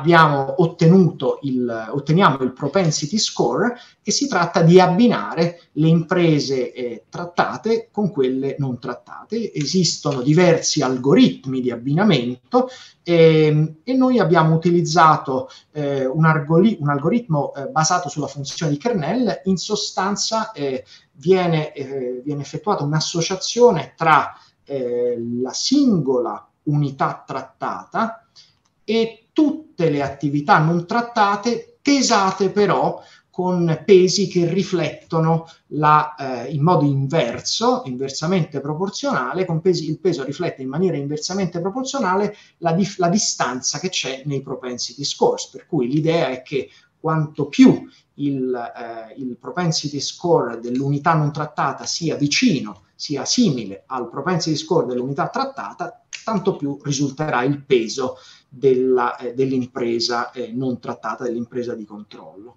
otteniamo il propensity score, e si tratta di abbinare le imprese trattate con quelle non trattate. Esistono diversi algoritmi di abbinamento e noi abbiamo utilizzato un algoritmo basato sulla funzione di kernel. In sostanza viene effettuata un'associazione tra la singola unità trattata e tutte le attività non trattate, pesate però con pesi che riflettono in modo inversamente proporzionale. Il peso riflette in maniera inversamente proporzionale la distanza che c'è nei propensity scores, per cui l'idea è che quanto più il propensity score dell'unità non trattata sia simile al propensity score dell'unità trattata, tanto più risulterà il peso dell'impresa non trattata, dell'impresa di controllo.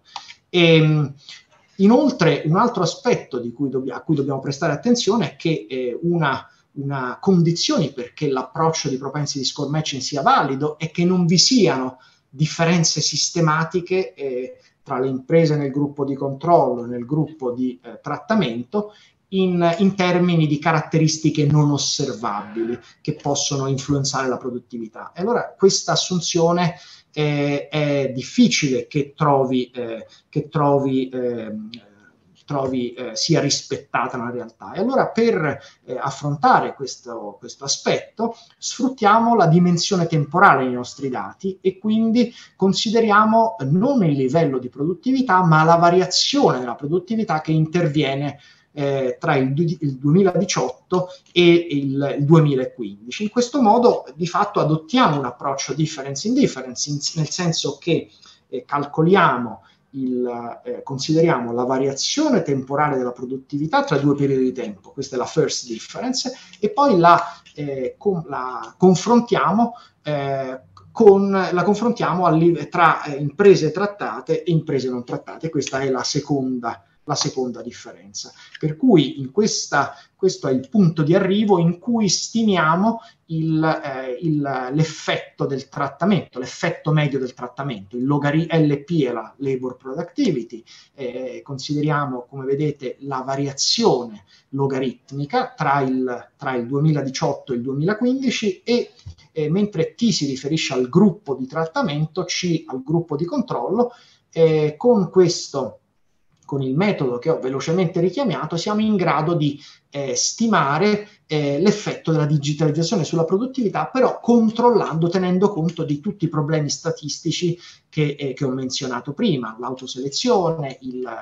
Inoltre, un altro aspetto a cui dobbiamo prestare attenzione è che una condizione perché l'approccio di propensity score matching sia valido è che non vi siano differenze sistematiche tra le imprese nel gruppo di controllo e nel gruppo di trattamento in termini di caratteristiche non osservabili che possono influenzare la produttività. E allora questa assunzione è difficile che sia rispettata nella realtà. E allora per affrontare questo aspetto sfruttiamo la dimensione temporale dei nostri dati, e quindi consideriamo non il livello di produttività ma la variazione della produttività che interviene tra il 2018 e il 2015. In questo modo di fatto adottiamo un approccio difference in difference, nel senso che consideriamo la variazione temporale della produttività tra due periodi di tempo, questa è la first difference, e poi la confrontiamo tra imprese trattate e imprese non trattate. Questa è la seconda la seconda differenza. Per cui questo è il punto di arrivo in cui stimiamo l'effetto del trattamento, l'effetto medio del trattamento, il LP è la labor productivity. Consideriamo, come vedete, la variazione logaritmica tra il 2018 e il 2015 e mentre T si riferisce al gruppo di trattamento, C al gruppo di controllo. Con il metodo che ho velocemente richiamato, siamo in grado di stimare l'effetto della digitalizzazione sulla produttività, però controllando, tenendo conto di tutti i problemi statistici che ho menzionato prima, l'autoselezione,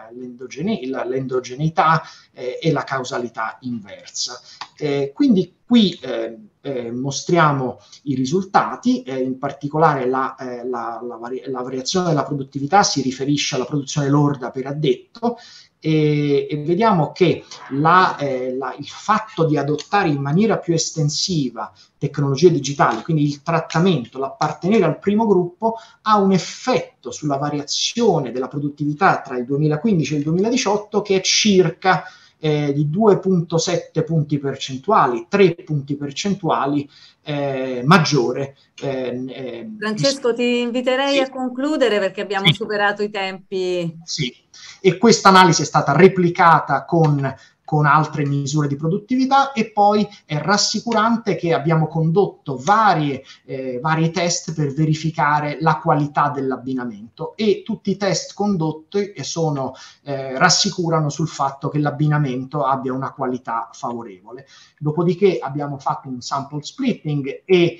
l'endogeneità e la causalità inversa. Quindi qui mostriamo i risultati, in particolare la variazione della produttività si riferisce alla produzione lorda per addetto, e vediamo che il fatto di adottare in maniera più estensiva tecnologie digitali, quindi il trattamento, l'appartenere al primo gruppo, ha un effetto sulla variazione della produttività tra il 2015 e il 2018 che è circa di 2,7 punti percentuali, 3 punti percentuali maggiore. Francesco, ti inviterei a concludere perché abbiamo superato i tempi. Sì, e questa analisi è stata replicata con altre misure di produttività, e poi è rassicurante che abbiamo condotto vari test per verificare la qualità dell'abbinamento, e tutti i test condotti rassicurano sul fatto che l'abbinamento abbia una qualità favorevole. Dopodiché abbiamo fatto un sample splitting e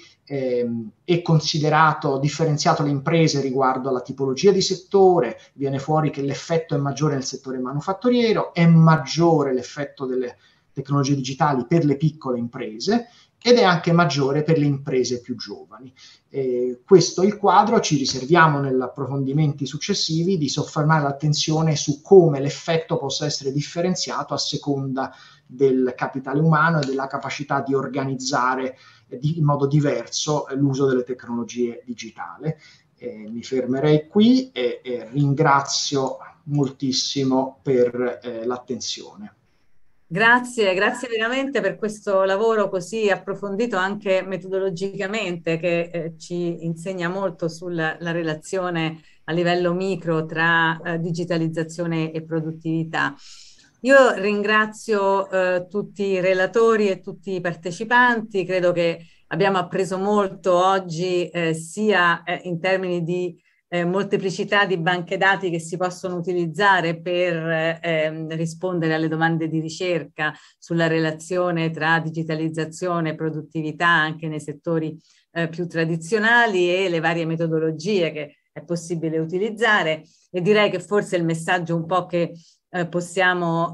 differenziato le imprese riguardo alla tipologia di settore. Viene fuori che l'effetto è maggiore nel settore manifatturiero, è maggiore l'effetto delle tecnologie digitali per le piccole imprese ed è anche maggiore per le imprese più giovani. Questo è il quadro. Ci riserviamo negli approfondimenti successivi di soffermare l'attenzione su come l'effetto possa essere differenziato a seconda del capitale umano e della capacità di organizzare in modo diverso l'uso delle tecnologie digitali. Mi fermerei qui e ringrazio moltissimo per l'attenzione. Grazie veramente per questo lavoro così approfondito anche metodologicamente, che ci insegna molto sulla relazione a livello micro tra digitalizzazione e produttività. Io ringrazio tutti i relatori e tutti i partecipanti. Credo che abbiamo appreso molto oggi, sia in termini di molteplicità di banche dati che si possono utilizzare per rispondere alle domande di ricerca sulla relazione tra digitalizzazione e produttività anche nei settori più tradizionali, e le varie metodologie che è possibile utilizzare. E direi che forse il messaggio un po' che possiamo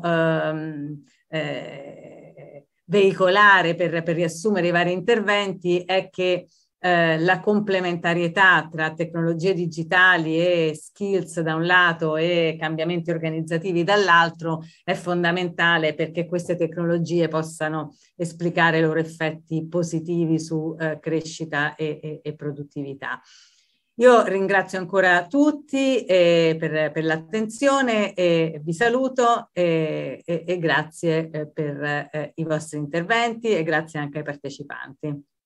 veicolare per riassumere i vari interventi è che la complementarietà tra tecnologie digitali e skills da un lato e cambiamenti organizzativi dall'altro è fondamentale perché queste tecnologie possano esplicare i loro effetti positivi su crescita e produttività. Io ringrazio ancora tutti per l'attenzione, e vi saluto e grazie per i vostri interventi, e grazie anche ai partecipanti.